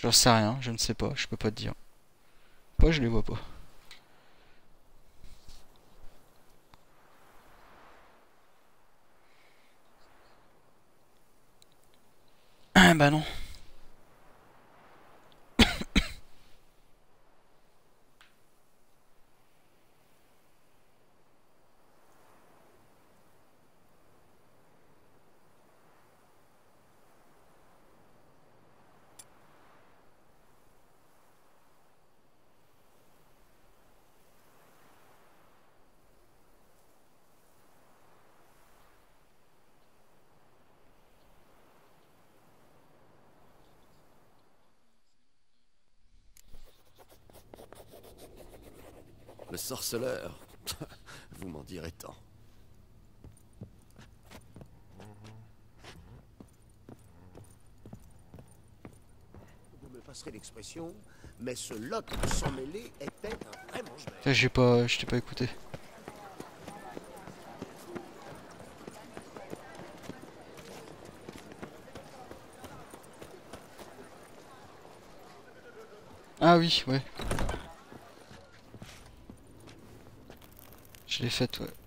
J'en sais rien, je ne sais pas, je peux pas te dire. Moi je les vois pas. Ah bah non. Le sorceleur. Vous m'en direz tant. Vous me passerez l'expression, mais ce lot sans mêler était un vrai mange-bête. Ça j'ai pas. Je t'ai pas écouté. Ah oui, ouais. Je l'ai faite, ouais.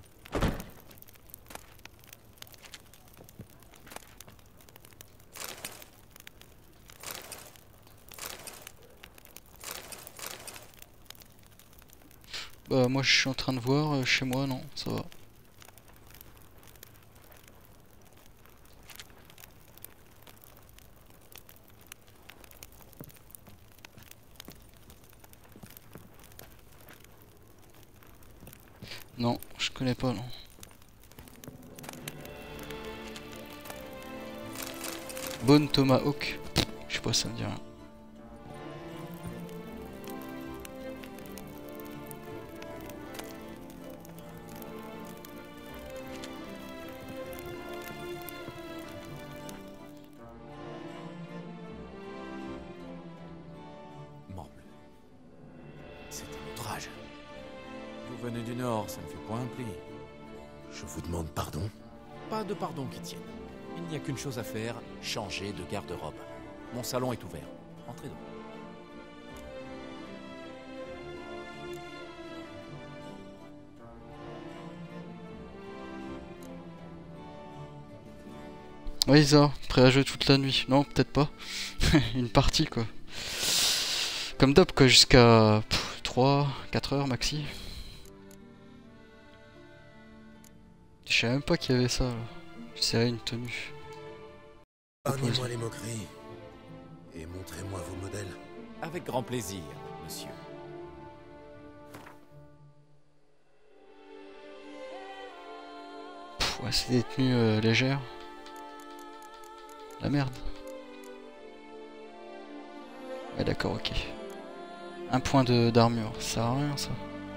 Bah moi je suis en train de voir chez moi, non, ça va. Non, je connais pas, non. Bone Tomahawk. Je sais pas, ça me dit rien. Morbleu. C'est un outrage. Vous venez du Nord, ça ne fait point un pli. Je vous demande pardon. Pas de pardon qui tienne. Il n'y a qu'une chose à faire, changer de garde-robe. Mon salon est ouvert. Entrez donc. Oui ça, prêt à jouer toute la nuit. Non, peut-être pas. Une partie quoi. Comme d'hab quoi, jusqu'à 3, 4 heures maxi. Je savais même pas qu'il y avait ça là. C'est une tenue. Pardonnez-moi les moqueries. Et montrez-moi vos modèles. Avec grand plaisir, monsieur. Ouais, c'est des tenues légères. La merde. Ouais d'accord, ok. Un point d'armure, ça sert à rien ça.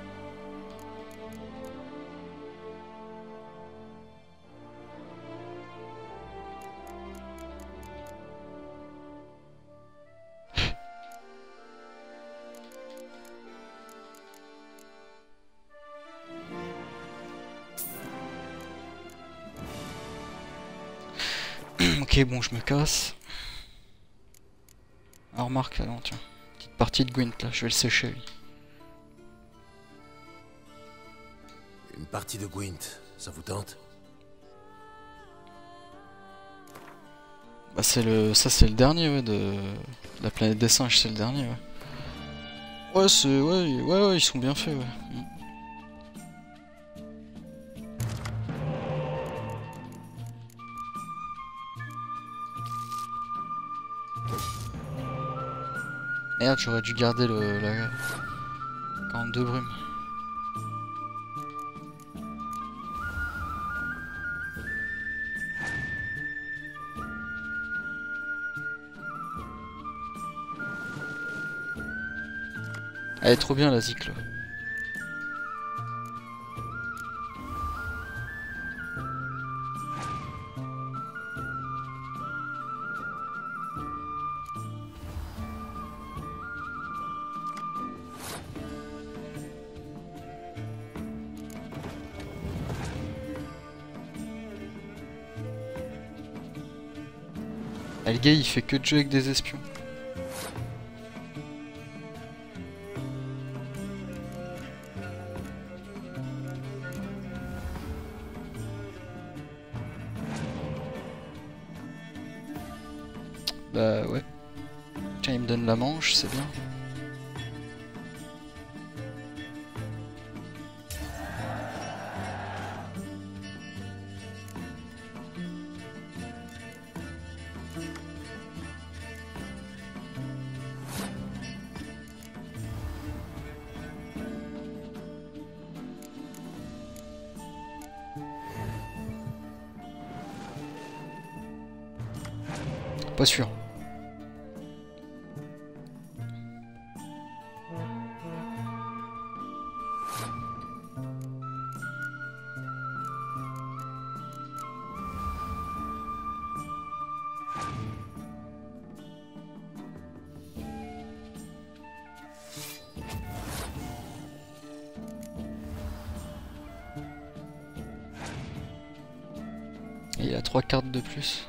Ok, bon, je me casse. Ah, remarque, alors, tiens. Petite partie de Gwent, là, je vais le sécher, lui. Une partie de Gwent, ça vous tente? Bah, ça, c'est le dernier, ouais, de la planète des singes, c'est le dernier, ouais. Ouais, ouais, ils sont bien faits, ouais. Merde, j'aurais dû garder la 42 brume. Elle est trop bien la zik là. Ah, le gars il fait que de jouer avec des espions. Bah ouais. Tiens, il me donne la manche, c'est bien. Pas sûr. Et il a 3 cartes de plus.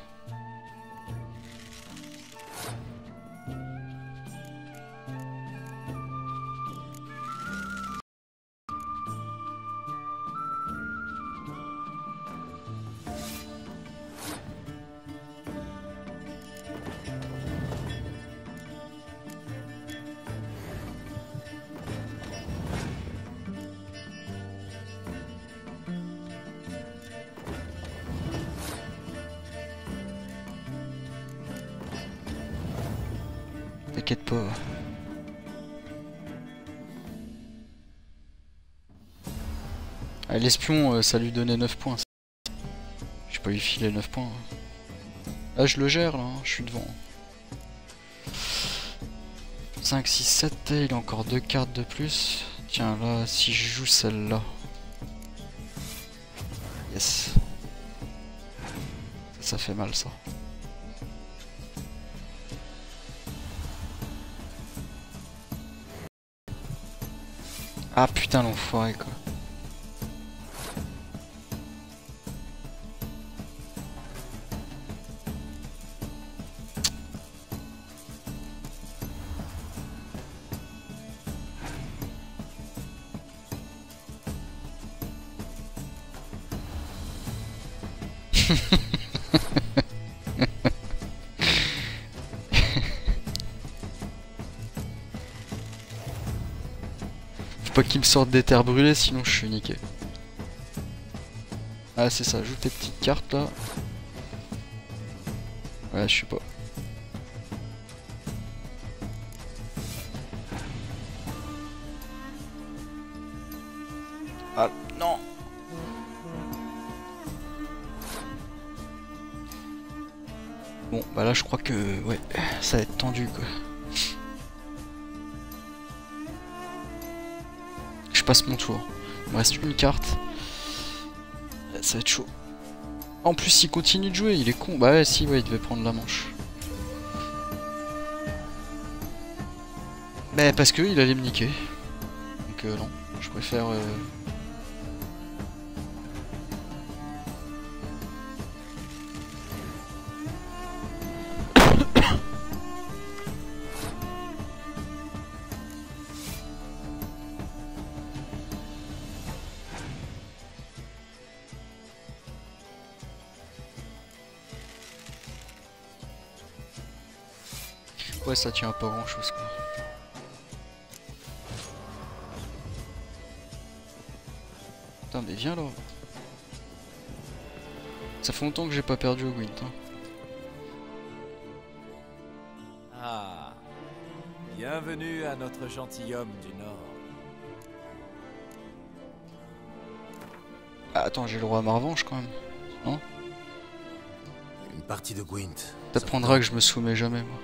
T'inquiète pas. Ah, l'espion, ça lui donnait 9 points. Je peux lui filer 9 points. Là, je le gère, là, hein, je suis devant. 5, 6, 7, il a encore 2 cartes de plus. Tiens, là, si je joue celle-là. Yes. Ça fait mal, ça. Ah putain, l'enfoiré, quoi. Faut pas qu'il me sorte des terres brûlées, sinon je suis niqué. Ah c'est ça, joue tes petites cartes là. Ouais, je sais pas. Ah non. Bon bah là je crois que ouais, ça va être tendu quoi. Je passe mon tour. Il me reste une carte. Ça va être chaud. En plus il continue de jouer, il est con. Bah ouais si ouais il devait prendre la manche. Bah parce que il allait me niquer. Donc non, je préfère... Ouais, ça tient à pas grand chose quoi. Putain, mais viens là. Ça fait longtemps que j'ai pas perdu au Gwent. Hein. Ah, bienvenue à notre gentilhomme du Nord. Ah, attends, j'ai le droit à ma revanche quand même. Non? Une partie de Gwent. T'apprendras que je me soumets jamais moi.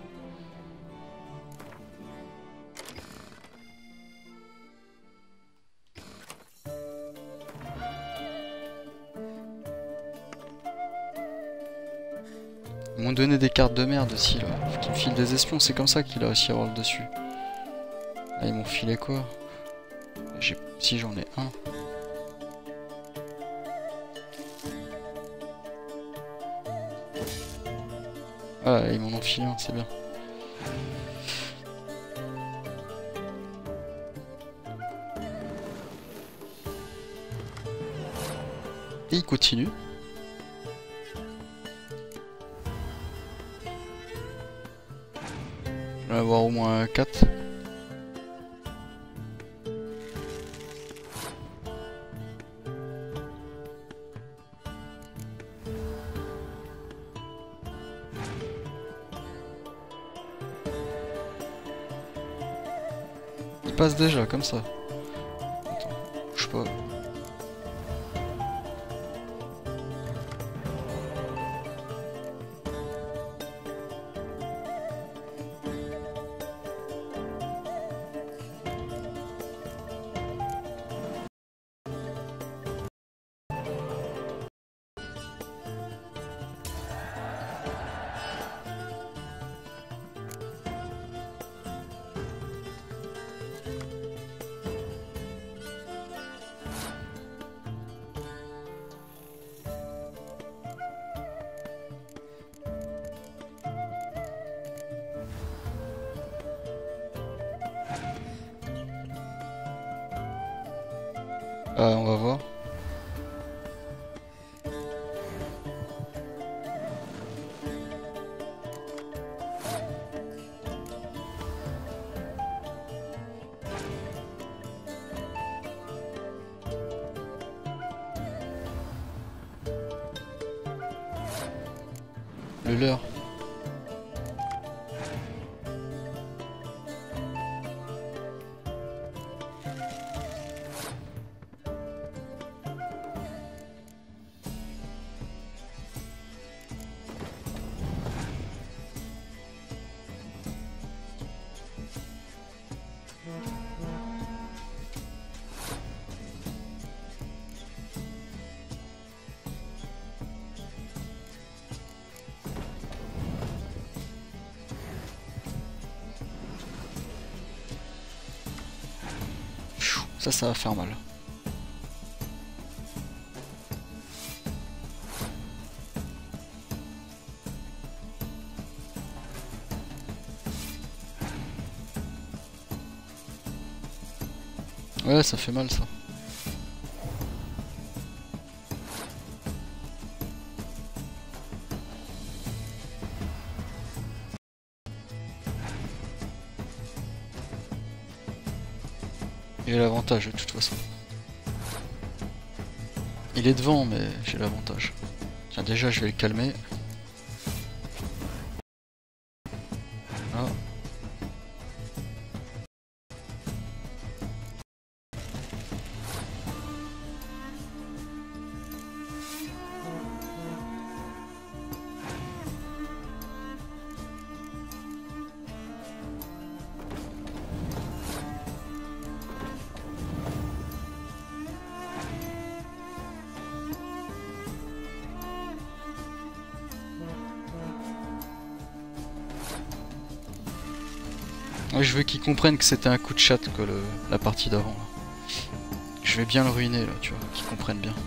Ils m'ont donné des cartes de merde aussi là. Faut qu'ils me filent des espions, c'est comme ça qu'il a réussi à avoir le dessus. Là ils m'ont filé quoi? Si j'en ai un. Ah ils m'en ont filé un, c'est bien. Et il continue. vais en avoir au moins 4. Il passe déjà comme ça. Attends, bouge pas. On va voir. Le leur. Ça va faire mal. Ouais, ça fait mal ça. J'ai l'avantage de toute façon. Il est devant mais j'ai l'avantage. Tiens déjà je vais le calmer. Ah. Je veux qu'ils comprennent que c'était un coup de chatte que la partie d'avant. Je vais bien le ruiner là, tu vois, qu'ils comprennent bien.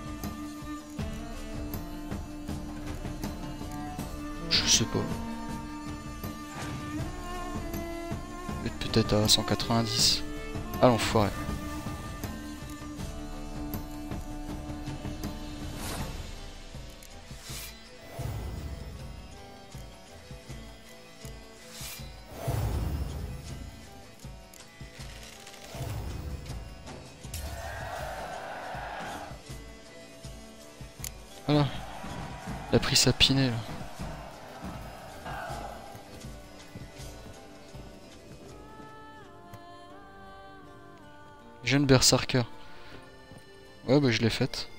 Je sais pas. Peut-être à 190. Ah l'enfoiré. Voilà. Il a pris sa pinée là. Jeune berserker. Ouais bah je l'ai faite.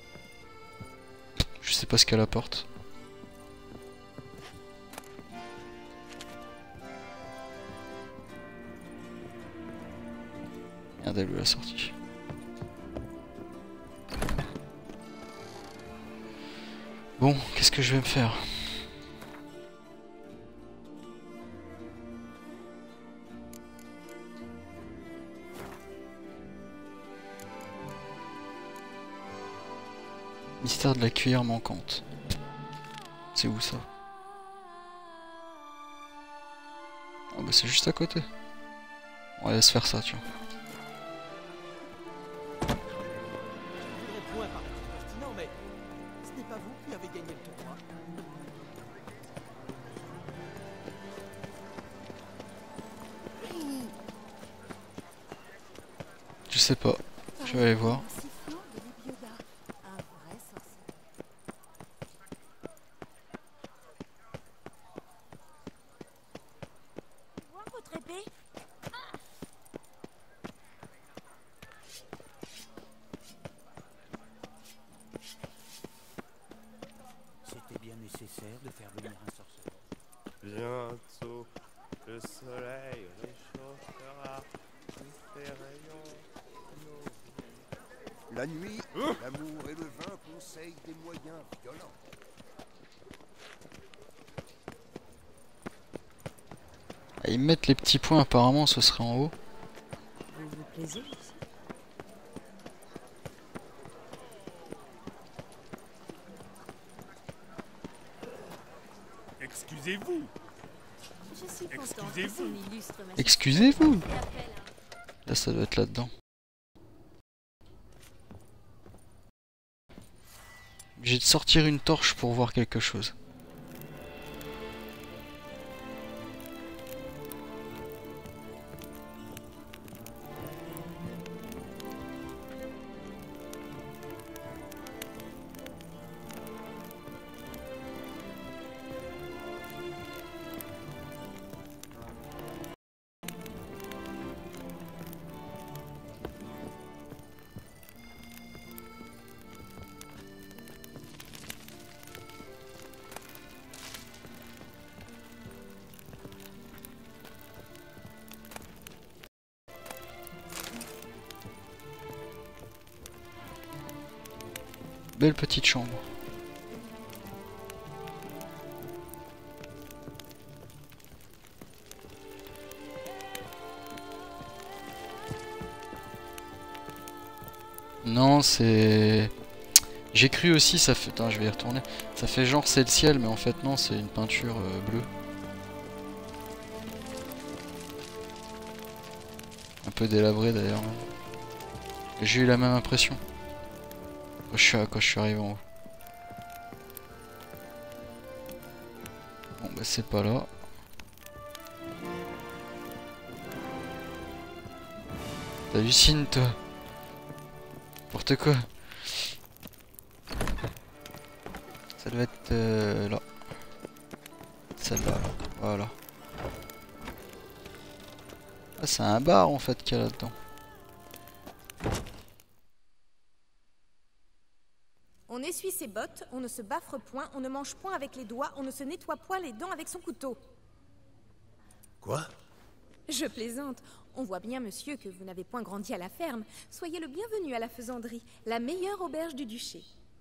Je sais pas ce qu'elle apporte. Merde, elle lui l'a sorti. Bon, qu'est-ce que je vais me faire? Mystère de la cuillère manquante. C'est où ça? Ah bah c'est juste à côté. On va laisser faire ça, tu vois. sais pas. Je vais aller voir. C'était bien nécessaire de faire venir un sorcier. Bientôt, le soleil réchauffera tous ses rayons. La nuit, l'amour et le vin conseillent des moyens violents. Ah, ils mettent les petits points, apparemment ce serait en haut. Vous vous plaisez ici? Excusez-vous. Je suis contente que Excusez-vous. son illustre majesté Excusez-vous. ait fait appel à- Là ça doit être là-dedans. J'ai de sortir une torche pour voir quelque chose. Belle petite chambre. Non, c'est... J'ai cru aussi, ça fait... Attends, je vais y retourner. Ça fait genre c'est le ciel, mais en fait non, c'est une peinture bleue. Un peu délabrée d'ailleurs. J'ai eu la même impression. Quand je suis arrivé en haut. Bon bah c'est pas là. T'hallucines toi. N'importe quoi. Ça doit être là. Celle-là, là. Voilà. Ah, c'est un bar en fait qu'il y a là-dedans. On essuie ses bottes, on ne se baffre point, on ne mange point avec les doigts, on ne se nettoie point les dents avec son couteau. Quoi? Je plaisante. On voit bien, monsieur, que vous n'avez point grandi à la ferme. Soyez le bienvenu à la faisanderie, la meilleure auberge du duché.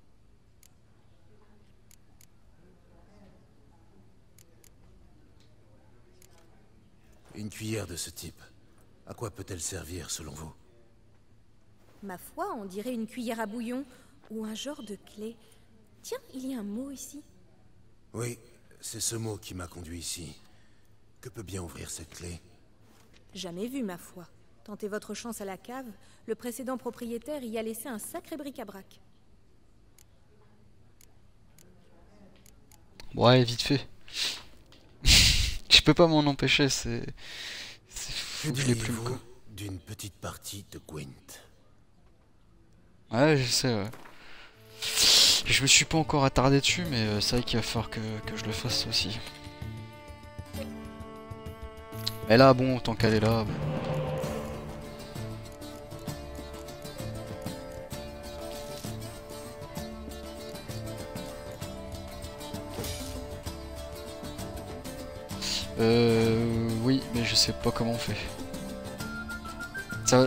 Une cuillère de ce type, à quoi peut-elle servir selon vous? Ma foi, on dirait une cuillère à bouillon, ou un genre de clé. Tiens, il y a un mot ici. Oui, c'est ce mot qui m'a conduit ici. Que peut bien ouvrir cette clé? Jamais vu, ma foi. Tentez votre chance à la cave, le précédent propriétaire y a laissé un sacré bric-à-brac. Ouais, vite fait. Je peux pas m'en empêcher, c'est fou que je les plume quoi. D'une petite partie de Gwent. Ouais, je sais, ouais. Je me suis pas encore attardé dessus, mais c'est vrai qu'il va falloir que je le fasse aussi. Mais là, bon, tant qu'elle est là... Bon. Oui, mais je sais pas comment on fait. Ça...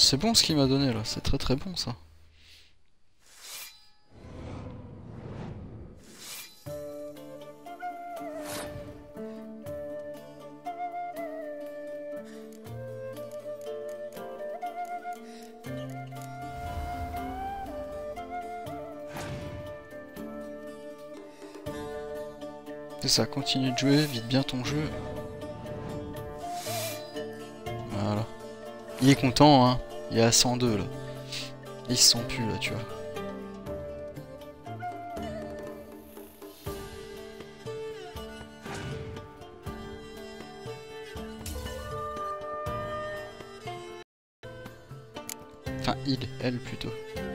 C'est bon ce qu'il m'a donné là, c'est très très bon ça. C'est ça, continue de jouer, vite bien ton jeu. Voilà. Il est content, hein. Il est à 102 là. Il se sent plus là, tu vois. Enfin, elle plutôt.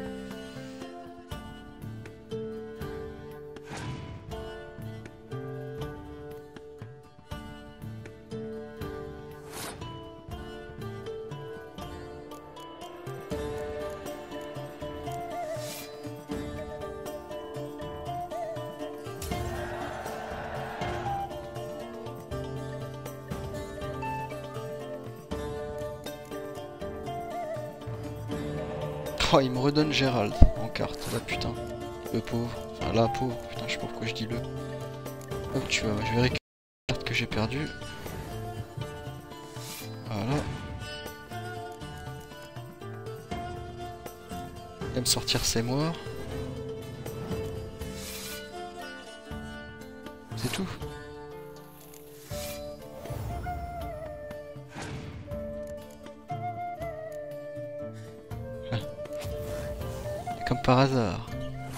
Oh, il me redonne Gérald en carte, là putain. Le pauvre. Enfin, la pauvre. Putain, je sais pas pourquoi je dis le. Hop, tu vois, je vais récupérer la carte que j'ai perdue. Voilà. Il va me sortir ses morts. C'est tout. Comme par hasard.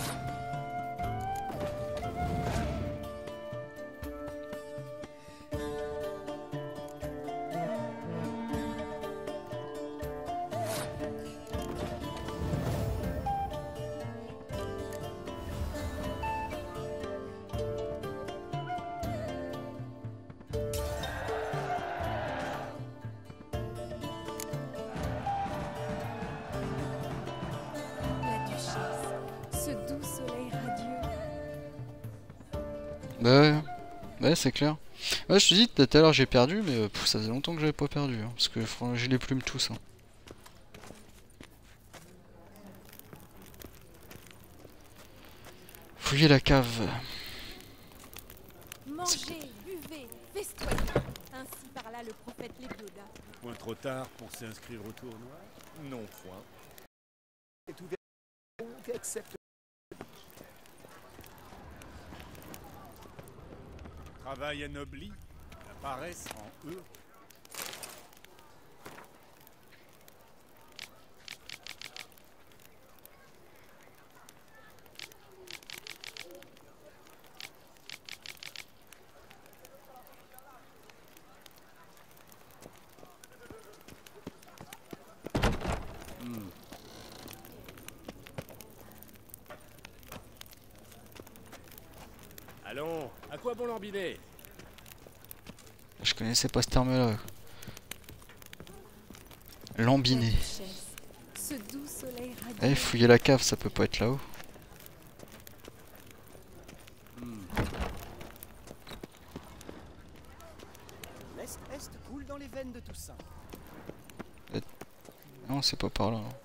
Bah ouais, c'est clair. Ouais, je te dis, tout à l'heure j'ai perdu, mais ça faisait longtemps que j'avais pas perdu. Hein, parce que j'ai les plumes tous. Hein. Fouiller la cave. Mangez, buvez, festoyez. Ainsi parla le prophète Lébioda. Point trop tard pour s'inscrire au tournoi? Non point. Est ouvert donc accepte. Travail anobli, la paresse en eux. Allons, à quoi bon l'embiler? Je connaissais pas ce terme-là. Lambiner. Ce doux soleil radieux. Eh, fouiller la cave, ça peut pas être là-haut. L'Est-Est coule dans les veines de Toussaint. Non, c'est pas par là. Hein.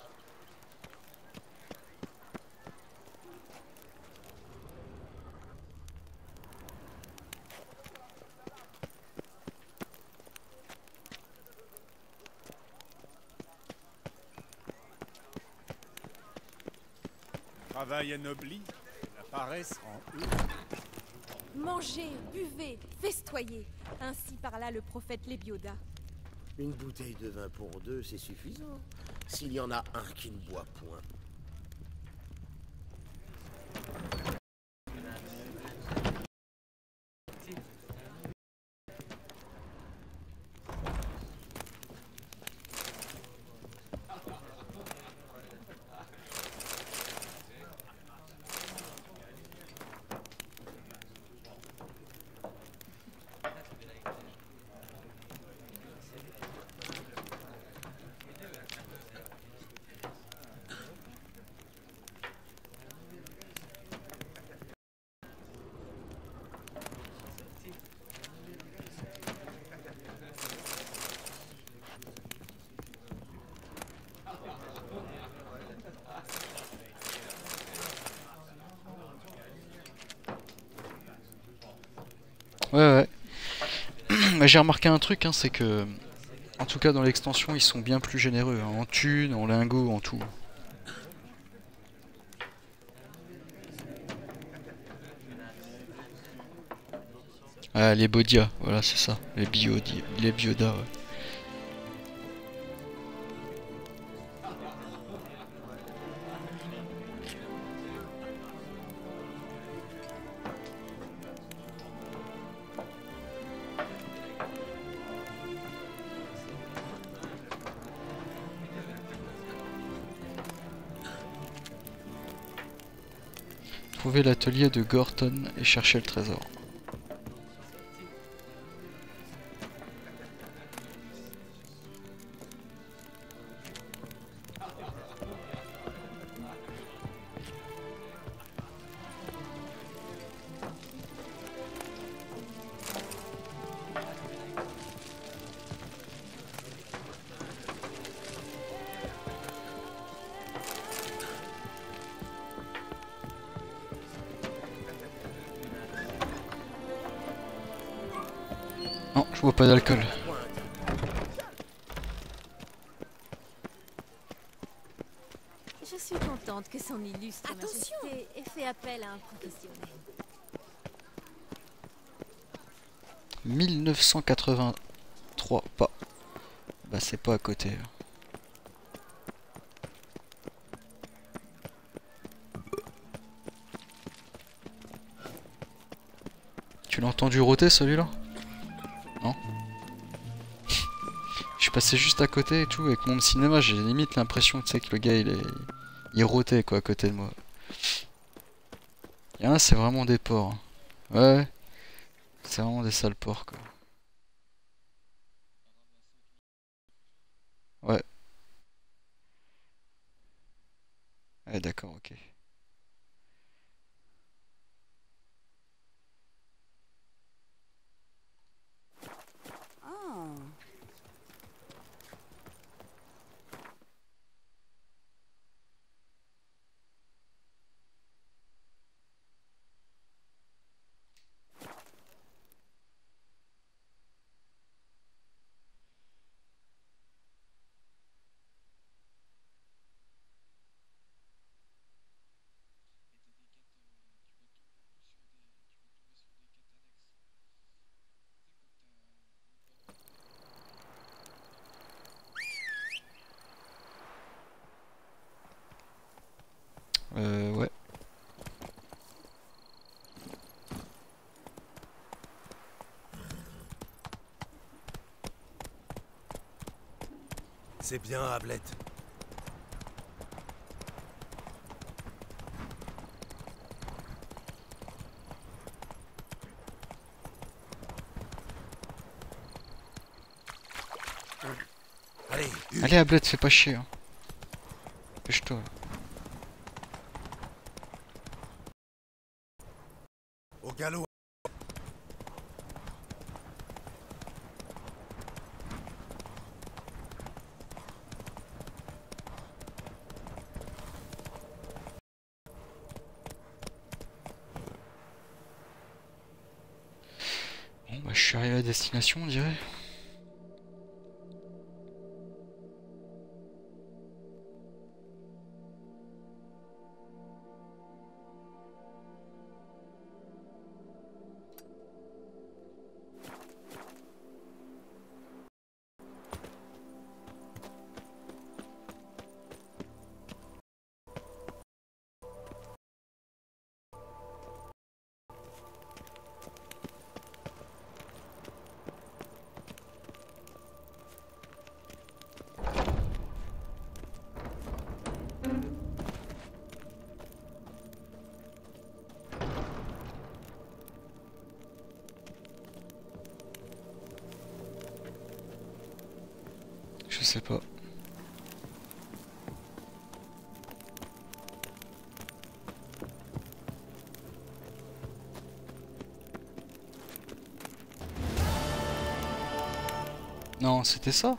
Travail anobli, la paresse en eux. Mangez, buvez, festoyez. Ainsi parla le prophète Lébioda. Une bouteille de vin pour deux, c'est suffisant. S'il y en a un qui ne boit point. Bah, j'ai remarqué un truc, hein, c'est que, en tout cas dans l'extension, ils sont bien plus généreux, hein, en thunes, en lingots, en tout. Ah, les Bodia, voilà, c'est ça, les Bioda, ouais. Trouvez l'atelier de Gorton et cherchez le trésor. Non, je bois pas d'alcool. Je suis contente que son illustre Attention majesté ait fait appel à un professionnel. 1983, pas. Bah c'est pas à côté. Tu l'as entendu rôter celui-là? Non? Je suis passé juste à côté et tout, avec mon cinéma, j'ai limite l'impression tu sais, que le gars il rôtait quoi à côté de moi. Il y en a c'est vraiment des porcs. Hein. Ouais, c'est vraiment des sales porcs quoi. Ouais. Ouais d'accord, ok. Ah. Ouais. C'est bien, Ablette. Allez, Allez Ablette, fais pas chier. Hein. Dépêche-toi. au galop. Bon bah je suis arrivé à destination on dirait. Je sais pas. Non, c'était ça.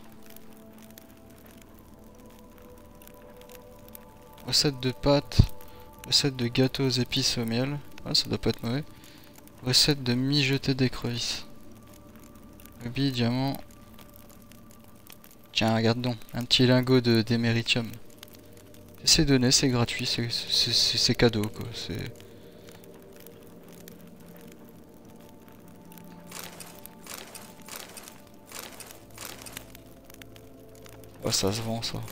Recette de pâtes, recette de gâteaux aux épices au miel. Ah, ça doit pas être mauvais. Recette de mijoter d'écrevisses. Rubis, diamant. Tiens, regarde donc, un petit lingot de d'éméritium. C'est donné, c'est gratuit, c'est cadeau quoi. C'est. Oh, ça se vend ça.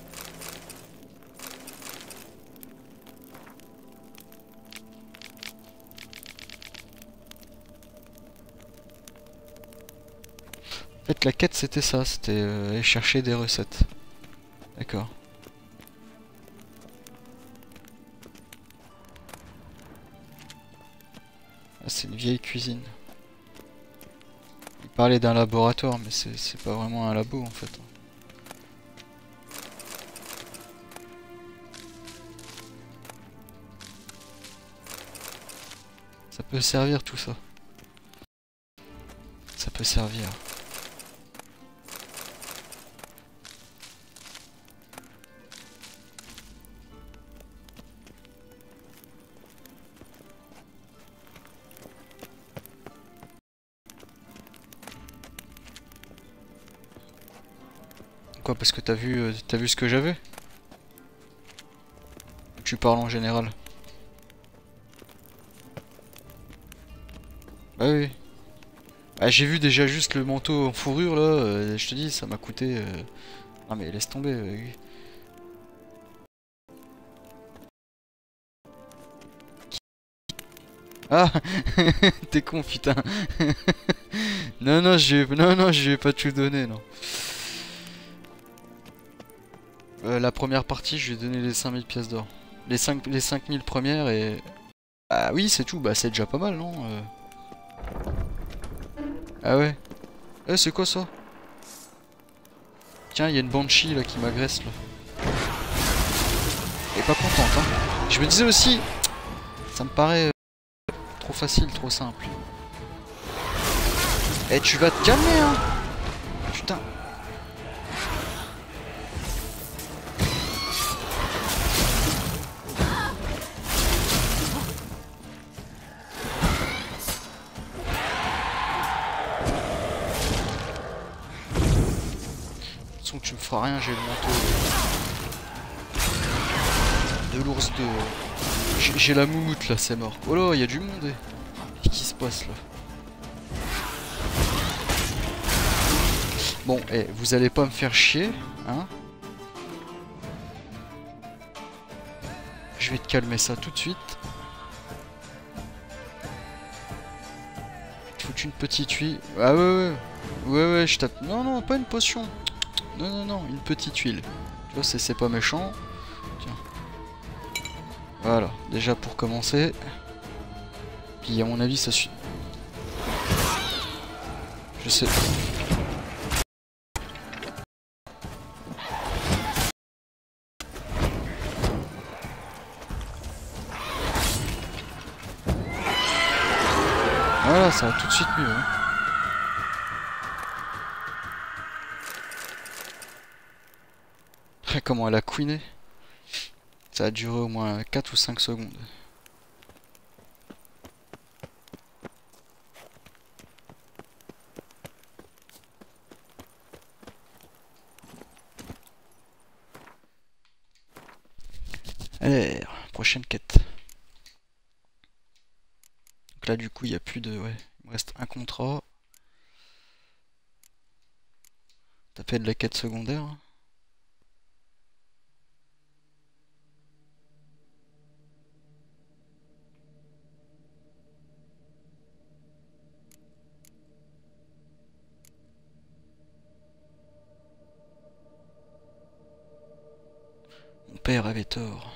En fait, la quête c'était ça, c'était aller chercher des recettes. D'accord. Ah, c'est une vieille cuisine. Il parlait d'un laboratoire, mais c'est pas vraiment un labo en fait. Ça peut servir tout ça. Ça peut servir. Quoi, parce que t'as vu ce que j'avais? Tu parles en général. Bah oui. Ah, j'ai vu déjà juste le manteau en fourrure là, je te dis, ça m'a coûté... Non mais laisse tomber. Ah t'es con putain. Non, je vais pas tout donner, non. La première partie, je lui ai donné les 5000 pièces d'or. Les 5000 premières et... Ah oui, c'est tout, bah c'est déjà pas mal, non Ah ouais. Eh, c'est quoi ça? Tiens, il y a une banshee là qui m'agresse là. Elle est pas contente, hein. Je me disais aussi, ça me paraît trop facile, trop simple. Eh, tu vas te calmer, hein. Putain. Tu me feras rien, j'ai le manteau de l'ours de... J'ai la moumoute là, c'est mort. Oh là, il y a du monde. Qu'est-ce qui se passe là? Bon, eh, vous allez pas me faire chier, hein? Je vais te calmer ça tout de suite. Faut une petite huile. Ah ouais, je tape. Non, pas une potion. Non, une petite huile. Tu vois, c'est pas méchant. Tiens. Voilà, déjà pour commencer. Puis à mon avis, ça suit. Je sais. Voilà, ça va tout de suite mieux. Hein. Comment elle a queené. Ça a duré au moins 4 ou 5 secondes. Allez, prochaine quête. Donc là du coup il n'y a plus de... Ouais, il me reste un contrat. Taper de la quête secondaire. Mon père avait tort.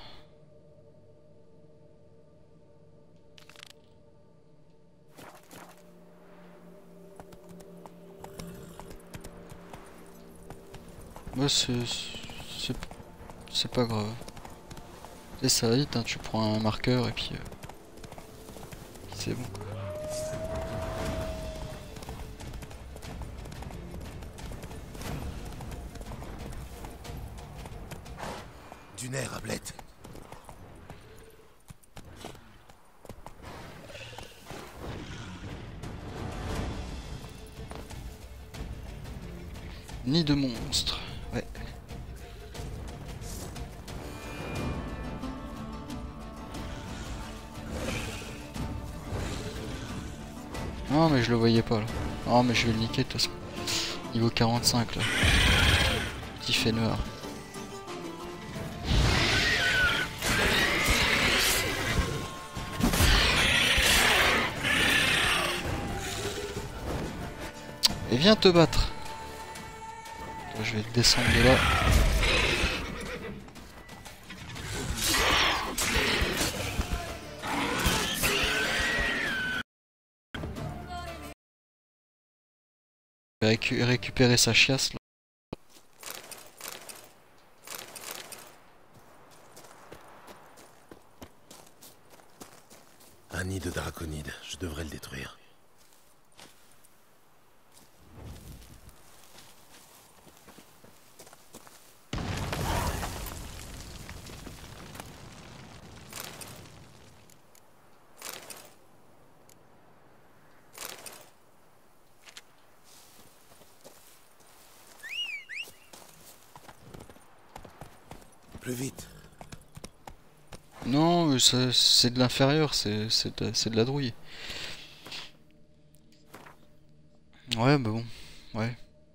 Moi c'est pas grave. Et ça vite, hein, tu prends un marqueur et puis c'est bon. Du nerf, Ablette. Nid de monstres. Ouais. Non mais je le voyais pas là. Oh mais je vais le niquer de toute façon. Niveau 45 là. Petit fainéant. Et viens te battre. Je vais descendre de là. Récupérer sa chiasse là. Un nid de draconide, je devrais le détruire. Plus vite. Non, c'est de l'inférieur, c'est de la douille. Ouais, bah bon, ouais.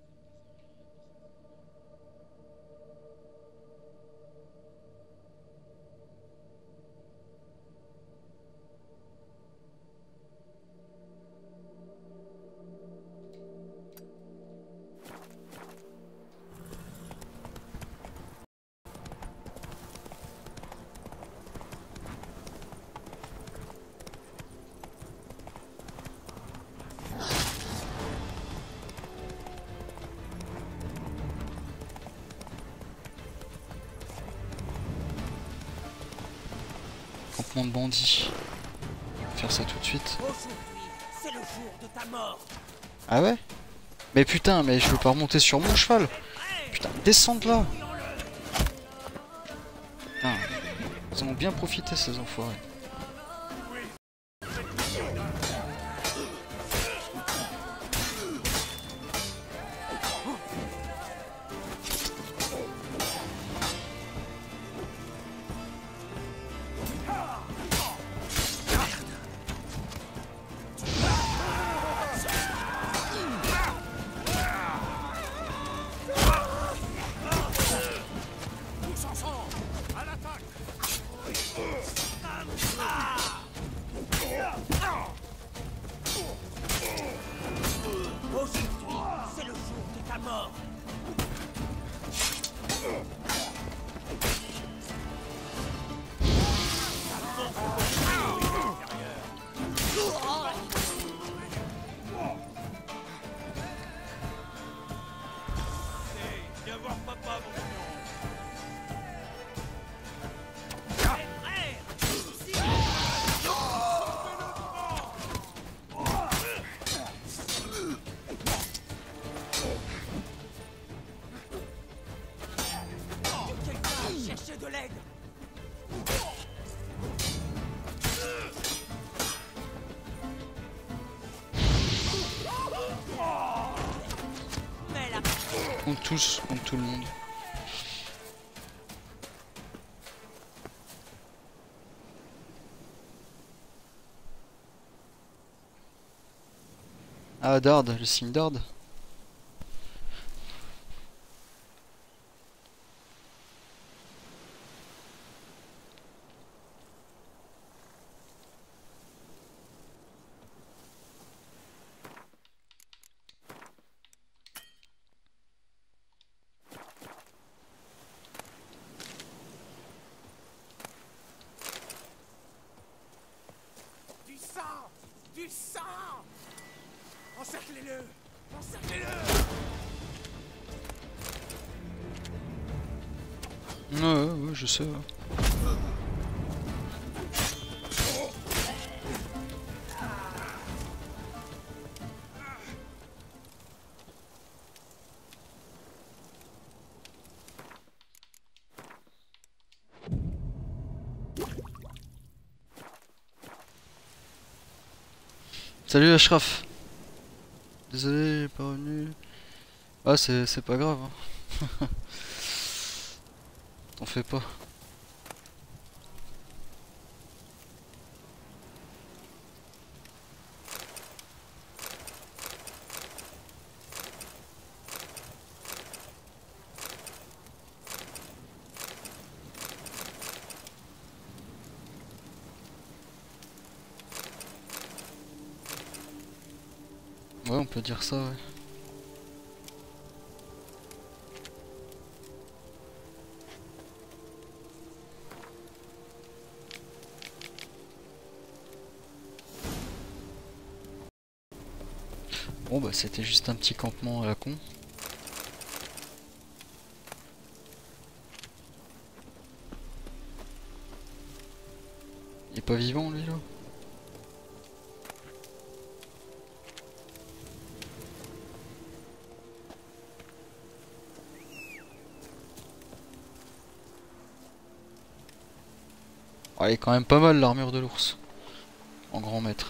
Campement de bandits. Je vais faire ça tout de suite. C'est le jour de ta mort. Ah ouais? Mais putain, mais je veux pas remonter sur mon cheval. Putain, descends de là. Putain, ils en ont bien profité ces enfoirés. Aujourd'hui, c'est le jour de ta mort. Viens voir papa, mon mignon. Quelqu'un cherchait de l'aide. Mais la Contre tous, contre tout le monde. Ah, Dard, le signe Dard. Du sang! Du sang! Encerclez-le! Encerclez-le! Ouais, je sais. Ouais. Salut Ashraf. Désolé, j'ai pas revenu. Ah, c'est pas grave. Hein. T'en fais pas. Ouais, on peut dire ça, ouais. Bon bah c'était juste un petit campement à la con. Il est pas vivant lui là? Ah, il est quand même pas mal l'armure de l'ours. En grand maître.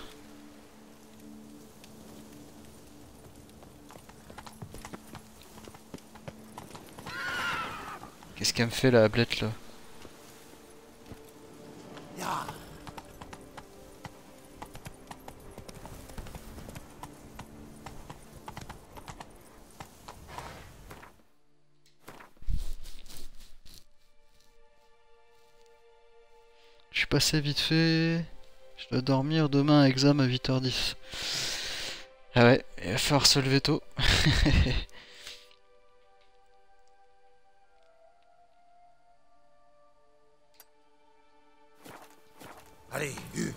Qu'est-ce qu'elle me fait la blette là? Je suis passé vite fait. Je dois dormir demain, examen à 8h10. Ah ouais, il va falloir se lever tôt. Allez, U.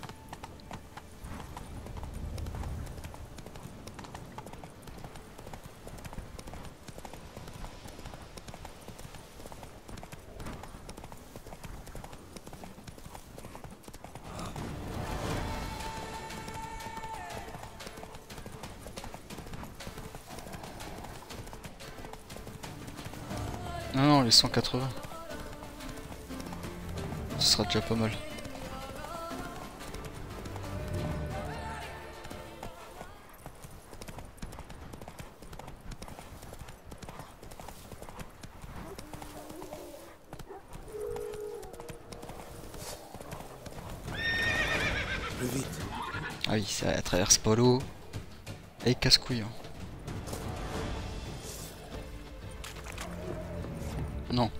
Non, non, les 180. Ce sera déjà pas mal. Plus vite. Ah oui, ça traverse pas l'eau. Et casse-couille. Hein. Non.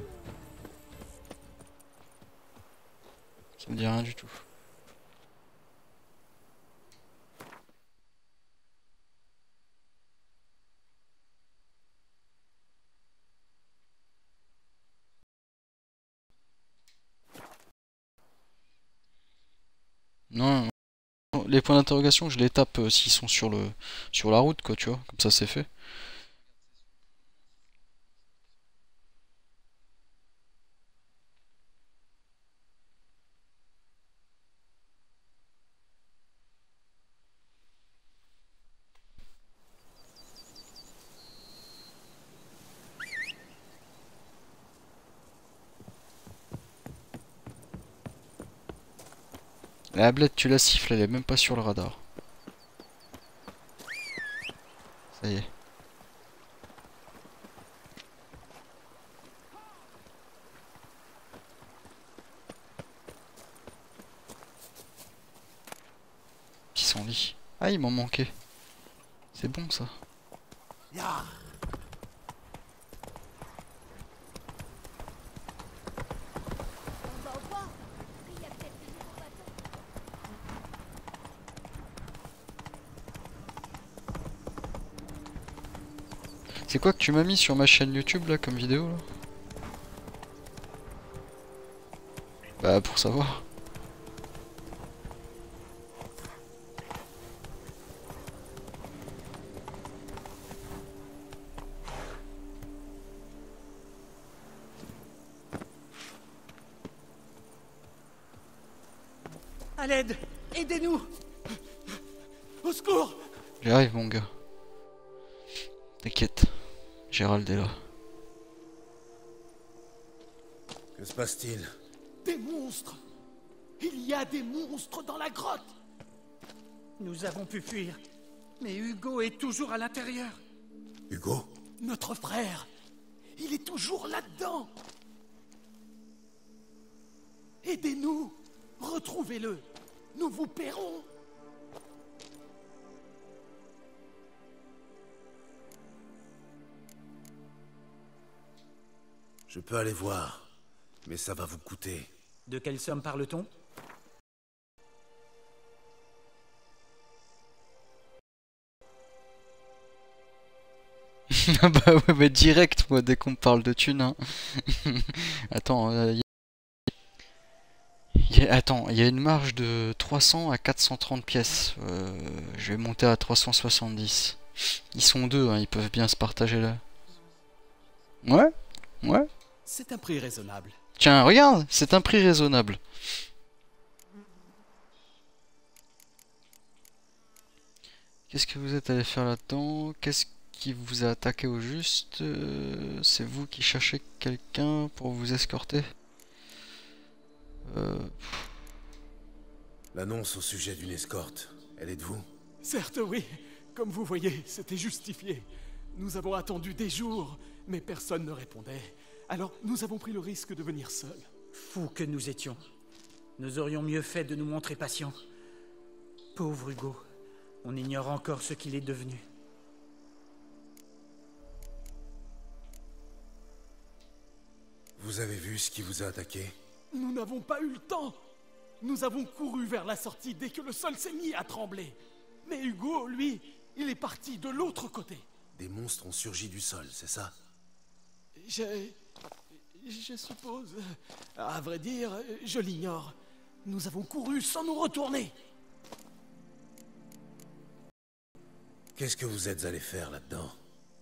Ça me dit rien du tout. Non, les points d'interrogation, je les tape s'ils sont sur la route, quoi, tu vois. Comme ça, c'est fait. La blette, tu la siffles, elle est même pas sur le radar. Ça y est. Pissenlit. Ah, il m'en manquait. C'est bon ça. Ya. On va au port. Il y a peut-être de nouveaux bateaux. C'est quoi que tu m'as mis sur ma chaîne YouTube là comme vidéo là? Bah pour savoir. À l'aide. Aidez-nous. Au secours. J'arrive mon gars. T'inquiète. Gérald est là. Que se passe-t-il? Des monstres. Il y a des monstres dans la grotte. Nous avons pu fuir, mais Hugo est toujours à l'intérieur. Hugo? Notre frère, il est toujours là-dedans. Aidez-nous, retrouvez-le. Nous vous paierons. Je peux aller voir, mais ça va vous coûter. De quelle somme parle-t-on? Ah bah ouais, mais direct, moi, dès qu'on me parle de thunes, hein. Attends, attends, il y a une marge de 300 à 430 pièces. Je vais monter à 370. Ils sont deux, hein, ils peuvent bien se partager là. Ouais, ouais. C'est un prix raisonnable. Tiens, regarde, c'est un prix raisonnable. Qu'est-ce que vous êtes allé faire là-dedans? Qu'est-ce qui vous a attaqué au juste? C'est vous qui cherchez quelqu'un pour vous escorter? L'annonce au sujet d'une escorte, elle est de vous? Certes, oui. Comme vous voyez, c'était justifié. Nous avons attendu des jours, mais personne ne répondait. Alors, nous avons pris le risque de venir seuls. Fous que nous étions. Nous aurions mieux fait de nous montrer patients. Pauvre Hugo, on ignore encore ce qu'il est devenu. Vous avez vu ce qui vous a attaqué? Nous n'avons pas eu le temps. Nous avons couru vers la sortie dès que le sol s'est mis à trembler. Mais Hugo, lui, il est parti de l'autre côté. Des monstres ont surgi du sol, c'est ça? Je suppose. À vrai dire, je l'ignore. Nous avons couru sans nous retourner. Qu'est-ce que vous êtes allé faire là-dedans?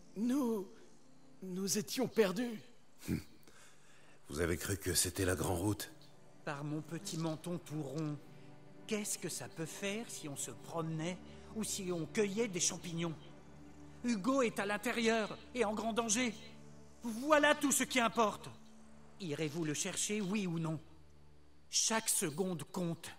Nous étions perdus. Vous avez cru que c'était la grande route? Par mon petit menton tout rond, qu'est-ce que ça peut faire si on se promenait ou si on cueillait des champignons? Hugo est à l'intérieur et en grand danger. Voilà tout ce qui importe. Irez-vous le chercher, oui ou non? Chaque seconde compte.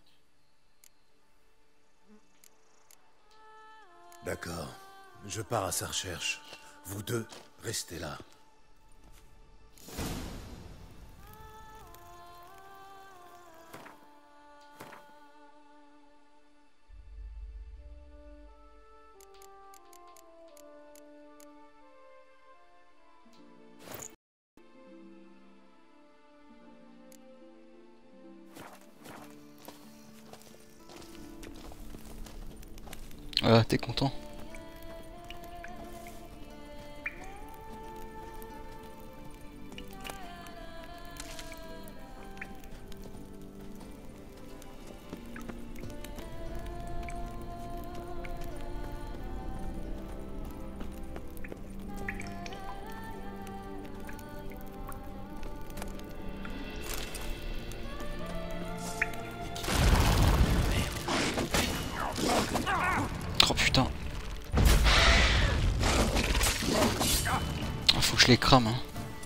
D'accord. Je pars à sa recherche. Vous deux, restez là. Voilà, t'es content? Oh putain. Ah, faut que je les crame, hein.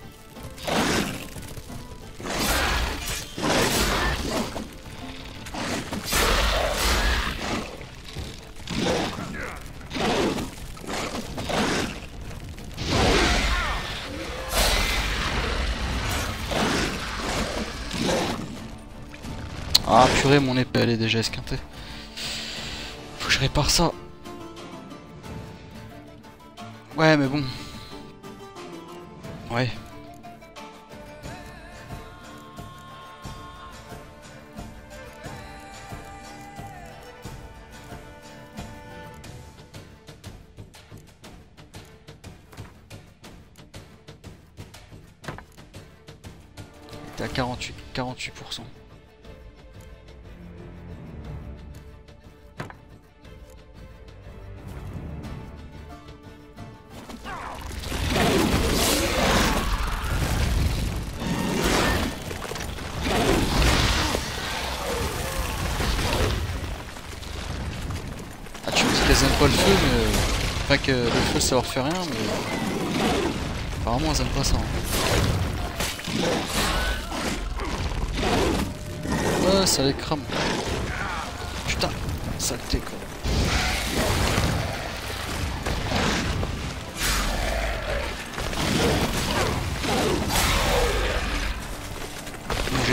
Ah purée, mon épée elle est déjà esquintée. Faut que je répare ça. Ouais mais bon. Ouais. T'es à 48%. Elles aiment pas le feu, mais pas que le feu ça leur fait rien, mais apparemment elles aiment pas ça. Ouais, ça les crame. Putain, saleté quoi.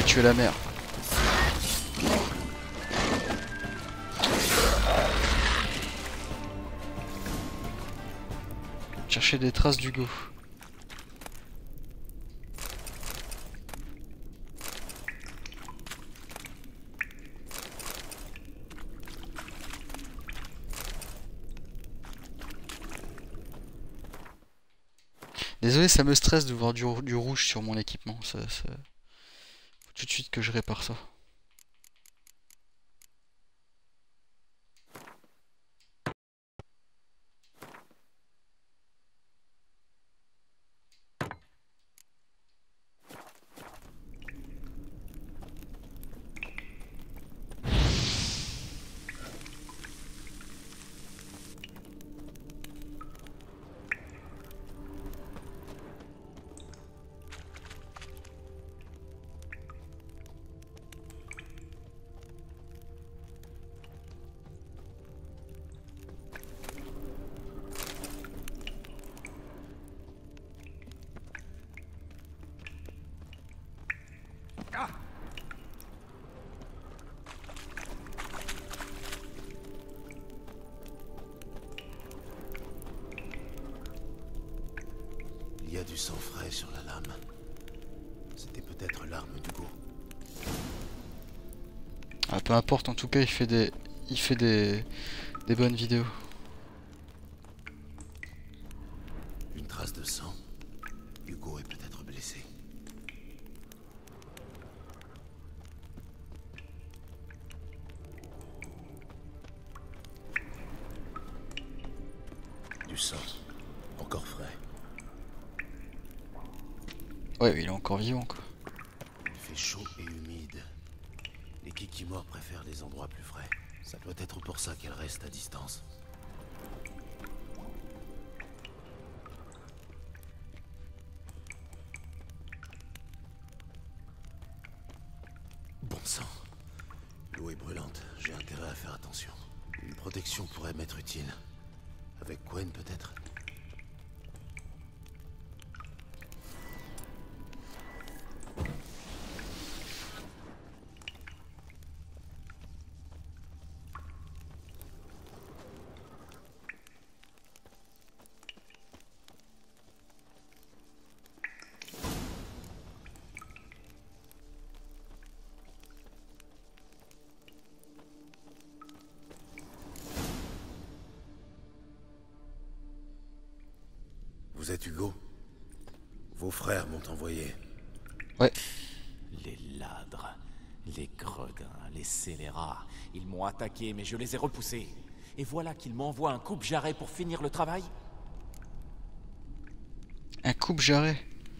tuer la mère. Chercher des traces d'Hugo. Désolé, ça me stresse de voir du rouge sur mon équipement. Faut tout de suite que je répare ça. Il y a du sang frais sur la lame. C'était peut-être l'arme d'Hugo. Ah, peu importe, en tout cas, il fait des bonnes vidéos. Une trace de sang. Hugo est peut-être blessé. Du sang. Encore frais. Ouais, il est encore vivant, quoi. Il fait chaud et humide. Les Kikimor préfèrent les endroits plus frais. Ça doit être pour ça qu'elle reste à distance. Bon sang. L'eau est brûlante. J'ai intérêt à faire attention. Une protection pourrait m'être utile. Avec Gwen, peut-être? Vous êtes Hugo? Vos frères m'ont envoyé. Ouais. Les ladres, les gredins, les scélérats, ils m'ont attaqué mais je les ai repoussés. Et voilà qu'ils m'envoient un coupe-jarret pour finir le travail. Un coupe-jarret.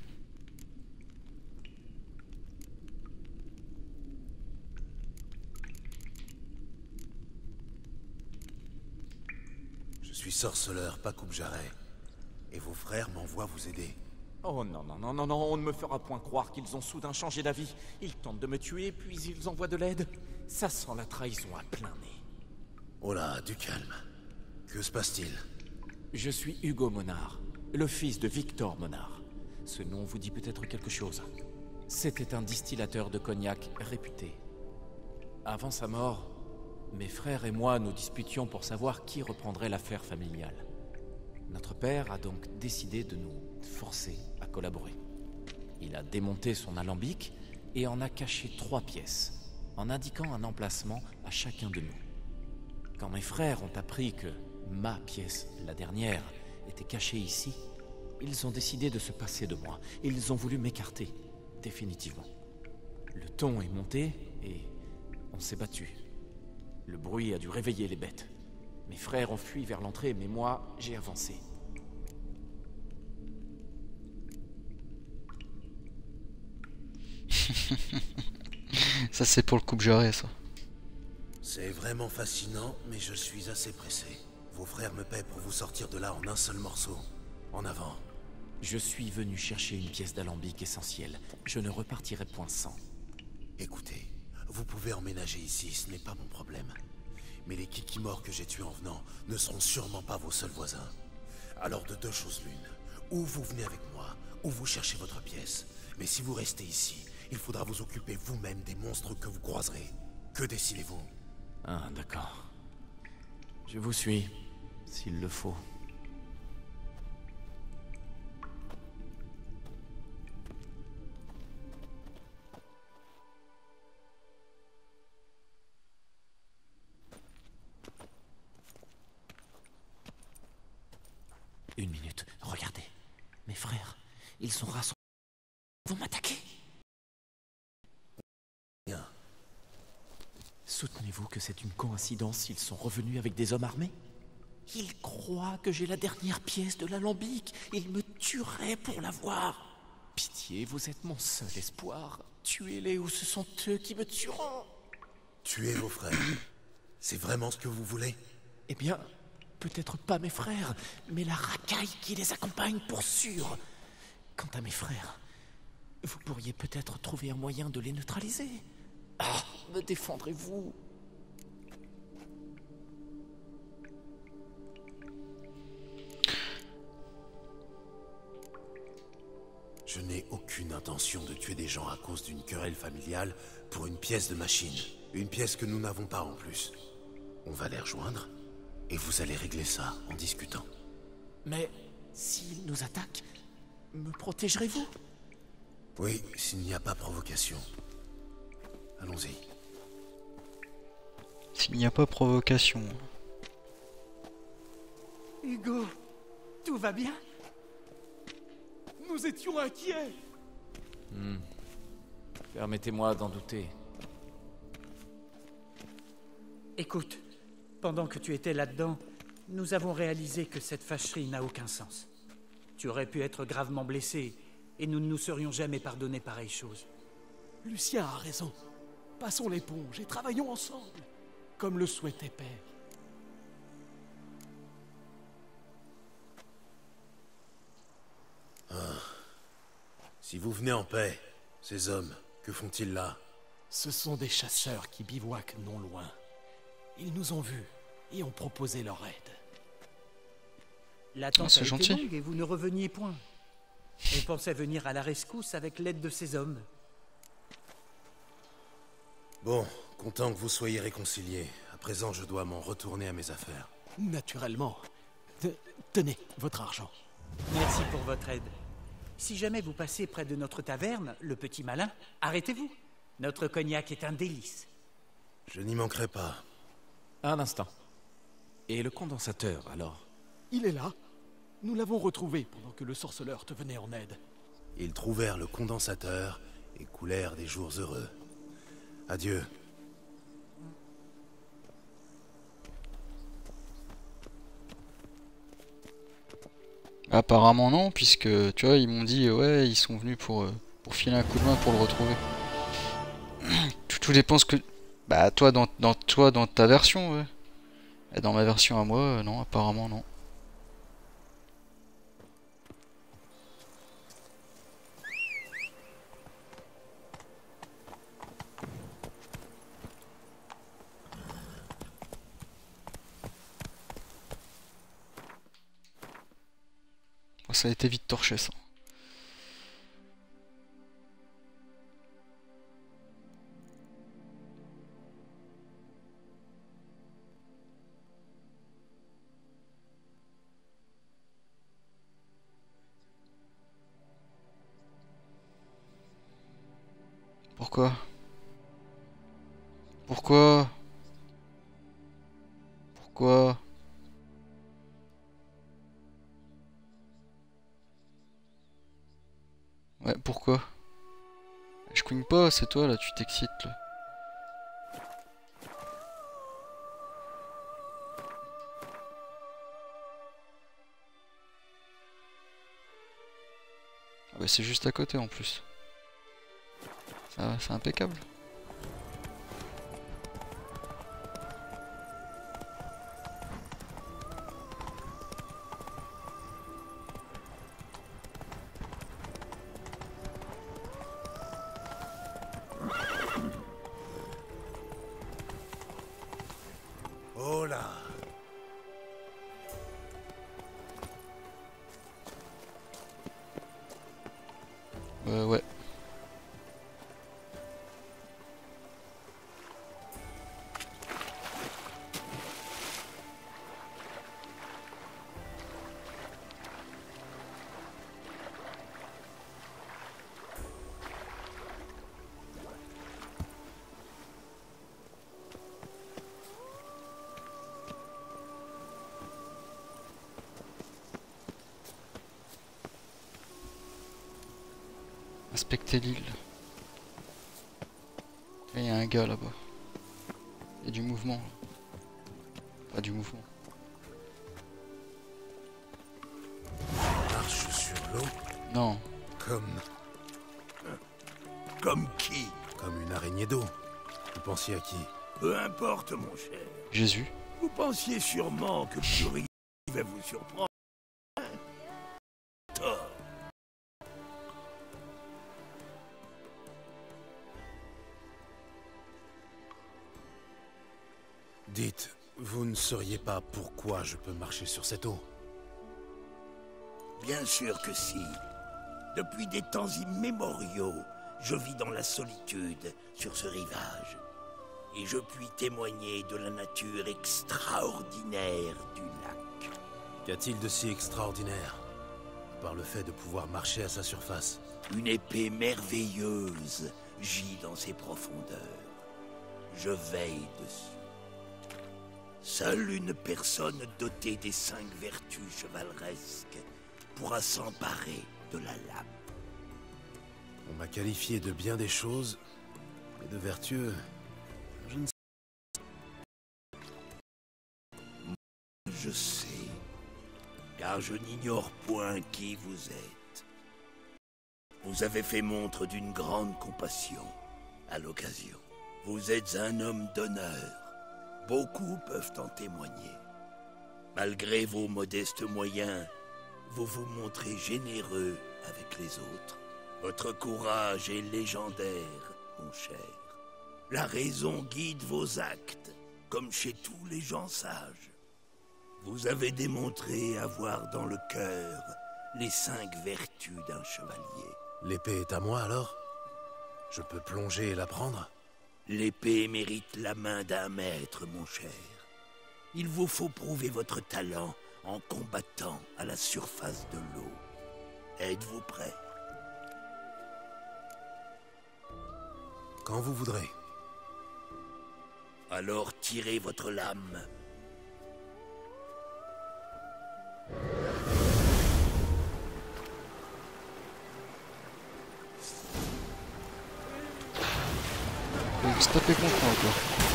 Je suis sorceleur, pas coupe-jarret. Et vos frères m'envoient vous aider. Oh non, non, non, non, non, on ne me fera point croire qu'ils ont soudain changé d'avis. Ils tentent de me tuer, puis ils envoient de l'aide. Ça sent la trahison à plein nez. Oh là, du calme. Que se passe-t-il? Je suis Hugo Monard, le fils de Victor Monard. Ce nom vous dit peut-être quelque chose. C'était un distillateur de cognac réputé. Avant sa mort, mes frères et moi nous disputions pour savoir qui reprendrait l'affaire familiale. Notre père a donc décidé de nous forcer à collaborer. Il a démonté son alambic et en a caché 3 pièces, en indiquant un emplacement à chacun de nous. Quand mes frères ont appris que ma pièce, la dernière, était cachée ici, ils ont décidé de se passer de moi. Ils ont voulu m'écarter, définitivement. Le ton est monté et on s'est battu. Le bruit a dû réveiller les bêtes. Mes frères ont fui vers l'entrée, mais moi, j'ai avancé. Ça, c'est pour le coupe-jarret, ça. C'est vraiment fascinant, mais je suis assez pressé. Vos frères me paient pour vous sortir de là en un seul morceau. En avant. Je suis venu chercher une pièce d'alambic essentielle. Je ne repartirai point sans. Écoutez, vous pouvez emménager ici, ce n'est pas mon problème. Mais les Kikimor que j'ai tués en venant ne seront sûrement pas vos seuls voisins. Alors de 2 choses l'une. Ou vous venez avec moi, ou vous cherchez votre pièce. Mais si vous restez ici, il faudra vous occuper vous-même des monstres que vous croiserez. Que décidez-vous? Ah, d'accord. Je vous suis, s'il le faut. Une minute, regardez. Mes frères, ils sont rassemblés. Ils vont m'attaquer. Bien. Soutenez-vous que c'est une coïncidence s'ils sont revenus avec des hommes armés? Ils croient que j'ai la dernière pièce de l'alambic. Ils me tueraient pour l'avoir. Pitié, vous êtes mon seul espoir. Tuez-les ou ce sont eux qui me tueront. Tuez vos frères. C'est vraiment ce que vous voulez? Eh bien, peut-être pas mes frères, mais la racaille qui les accompagne pour sûr. Quant à mes frères, vous pourriez peut-être trouver un moyen de les neutraliser. Ah, me défendrez-vous? Je n'ai aucune intention de tuer des gens à cause d'une querelle familiale pour une pièce de machine. Une pièce que nous n'avons pas en plus. On va les rejoindre et vous allez régler ça en discutant. Mais s'ils nous attaquent, me protégerez-vous? Oui, s'il n'y a pas provocation. Allons-y. S'il n'y a pas provocation. Hugo, tout va bien? Nous étions inquiets. Permettez-moi d'en douter. Écoute, pendant que tu étais là-dedans, nous avons réalisé que cette fâcherie n'a aucun sens. Tu aurais pu être gravement blessé, et nous ne nous serions jamais pardonné pareille chose. Lucien a raison. Passons l'éponge et travaillons ensemble, comme le souhaitait Père. Si vous venez en paix, ces hommes, que font-ils là? Ce sont des chasseurs qui bivouaquent non loin. Ils nous ont vus et ont proposé leur aide. L'attente c'est a été gentil. longue et vous ne reveniez point. On pensait venir à la rescousse avec l'aide de ces hommes. Bon, content que vous soyez réconciliés. À présent, je dois m'en retourner à mes affaires. Naturellement. Tenez, votre argent. Merci pour votre aide. Si jamais vous passez près de notre taverne, le Petit Malin, arrêtez-vous. Notre cognac est un délice. Je n'y manquerai pas. Un instant. Et le condensateur, alors? Il est là. Nous l'avons retrouvé pendant que le sorceleur te venait en aide. Ils trouvèrent le condensateur et coulèrent des jours heureux. Adieu. Apparemment non, puisque tu vois, ils m'ont dit ouais, ils sont venus pour filer un coup de main pour le retrouver. Tout dépend ce que. Bah toi dans ta version, ouais. Et dans ma version à moi, non, apparemment non. Bon, ça a été vite torché ça. Pourquoi? Pourquoi? Pourquoi? Ouais, pourquoi? Je cligne pas, c'est toi là, tu t'excites là. Ah bah c'est juste à côté en plus. Ça va, c'est impeccable. Oh là! Ouais. Inspecter l'île. Il y a un gars là-bas. Il y a du mouvement. Pas du mouvement. On marche sur l'eau Non. Comme qui? Comme une araignée d'eau. Vous pensiez à qui? Peu importe, mon cher. Jésus. Vous pensiez sûrement que plus rien ne va vous surprendre. Tort. Dites, vous ne sauriez pas pourquoi je peux marcher sur cette eau? Bien sûr que si. Depuis des temps immémoriaux, je vis dans la solitude sur ce rivage. Et je puis témoigner de la nature extraordinaire du lac. Qu'a-t-il de si extraordinaire? Par le fait de pouvoir marcher à sa surface. Une épée merveilleuse gît dans ses profondeurs. Je veille dessus. Seule une personne dotée des 5 vertus chevaleresques pourra s'emparer de la lame. On m'a qualifié de bien des choses, mais de vertueux, je ne sais. Je sais, car je n'ignore point qui vous êtes. Vous avez fait montre d'une grande compassion à l'occasion. Vous êtes un homme d'honneur. Beaucoup peuvent en témoigner. Malgré vos modestes moyens, vous vous montrez généreux avec les autres. Votre courage est légendaire, mon cher. La raison guide vos actes, comme chez tous les gens sages. Vous avez démontré avoir dans le cœur les 5 vertus d'un chevalier. L'épée est à moi alors? Je peux plonger et la prendre? L'épée mérite la main d'un maître, mon cher. Il vous faut prouver votre talent en combattant à la surface de l'eau. Êtes-vous prêt? Quand vous voudrez. Alors tirez votre lame. Il va se taper contre moi encore.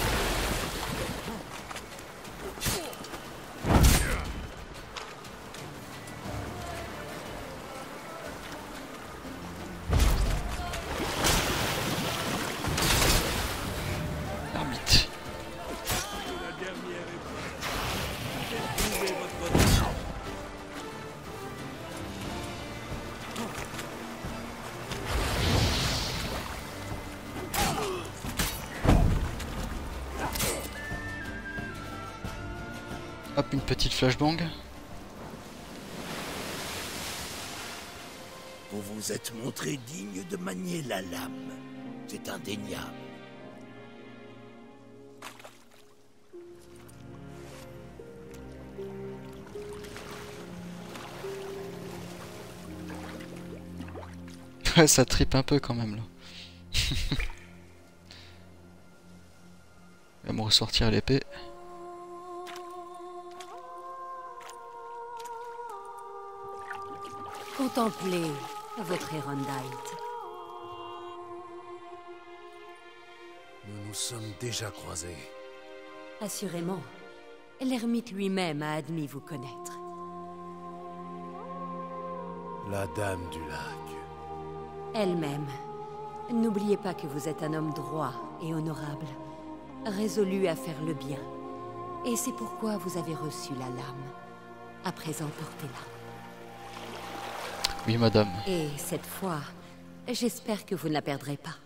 Ermite. La dernière épreuve. Prouvez votre bonheur. Hop, une petite flashbang. Vous vous êtes montré digne de manier la lame. C'est indéniable. Ouais, ça tripe un peu quand même là. Il va me ressortir l'épée. Contemplez votre Erondite. Nous nous sommes déjà croisés. Assurément, l'ermite lui-même a admis vous connaître. La dame du lac. Elle-même. N'oubliez pas que vous êtes un homme droit et honorable, résolu à faire le bien. Et c'est pourquoi vous avez reçu la lame. À présent, portez-la. Oui, madame. Et cette fois, j'espère que vous ne la perdrez pas.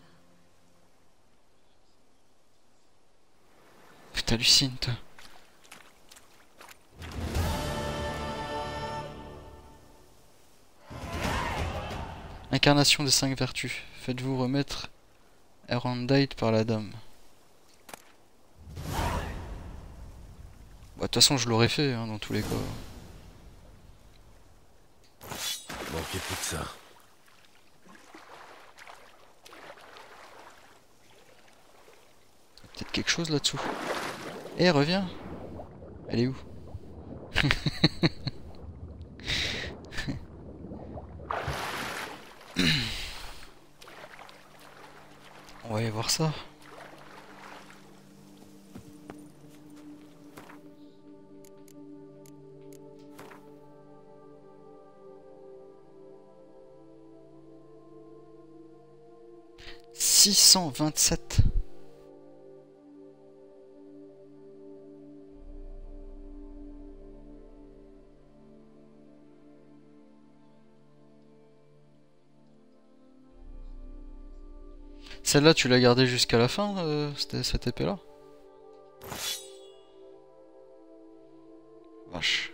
T'hallucines, toi. Incarnation des 5 vertus. Faites-vous remettre Erondite par la dame. Bah, de toute façon, je l'aurais fait, hein, dans tous les cas. Manquez plus que ça. Peut-être quelque chose là-dessous. Eh, reviens. Elle est où? On va aller voir ça. « 627 ». Celle-là, tu l'as gardée jusqu'à la fin, cette épée-là? Vache.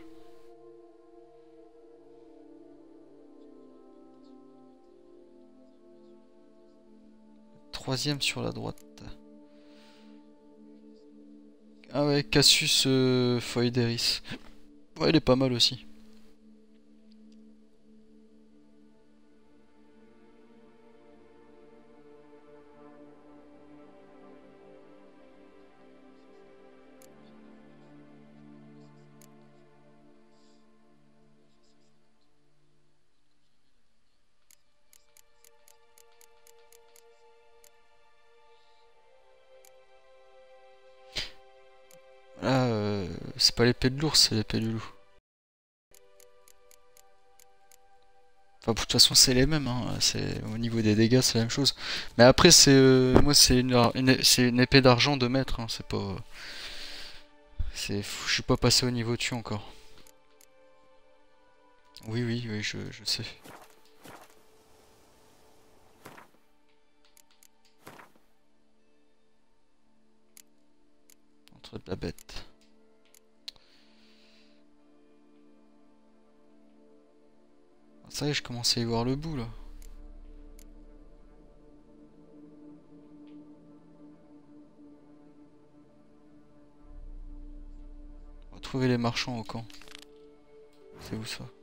Troisième sur la droite. Ah ouais, Cassius Foederis. Ouais, il est pas mal aussi. Là, c'est pas l'épée de l'ours, c'est l'épée du loup. Enfin, de toute façon, c'est les mêmes, hein. C'est au niveau des dégâts, c'est la même chose. Mais après, c'est moi, c'est une épée d'argent de maître. Hein. C'est pas, je suis pas passé au niveau dessus encore. Oui, oui, oui, je sais. Entre de la bête. Ça y est, je commence à y voir le bout là. On va trouver les marchands au camp. C'est où ça?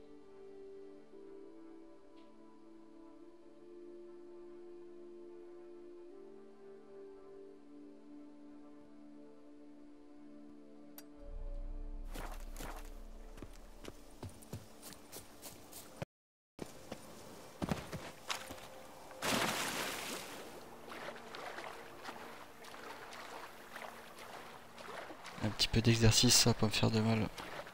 Un petit peu d'exercice, ça va pas me faire de mal.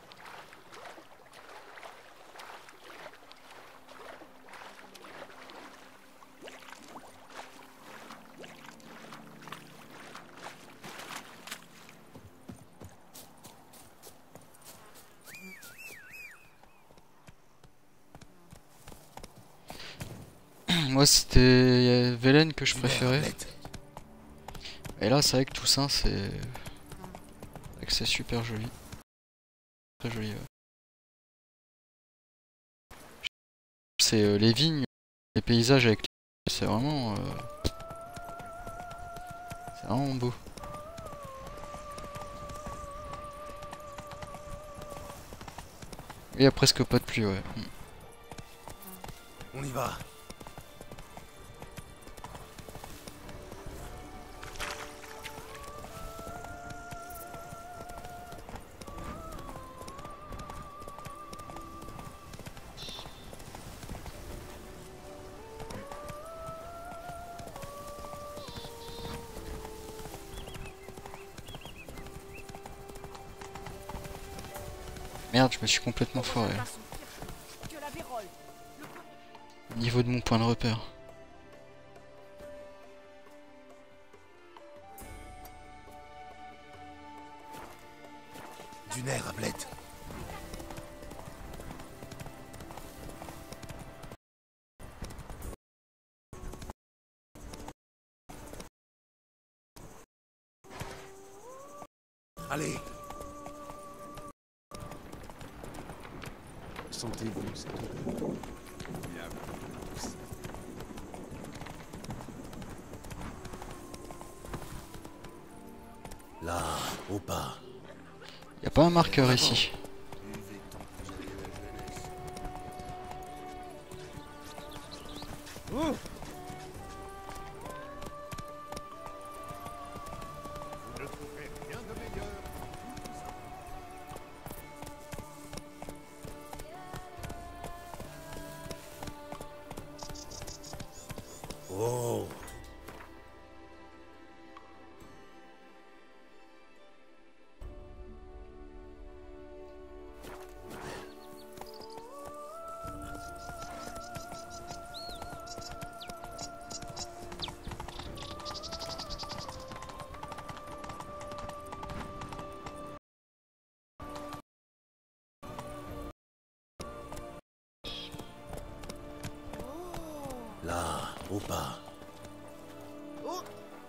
Moi c'était Velen que je préférais. Et là c'est vrai que Toussaint c'est super joli. Très joli. Ouais. C'est les vignes, les paysages avec c'est vraiment beau. Il y a presque pas de pluie, ouais. On y va. Merde, je me suis complètement foiré. Au niveau de mon point de repère. Du nerf, Ablette. Allez. Sentez-vous cette odeur? Là, au pas. Y a pas un marqueur ici. Oh. Oh. Ou pas. Oh!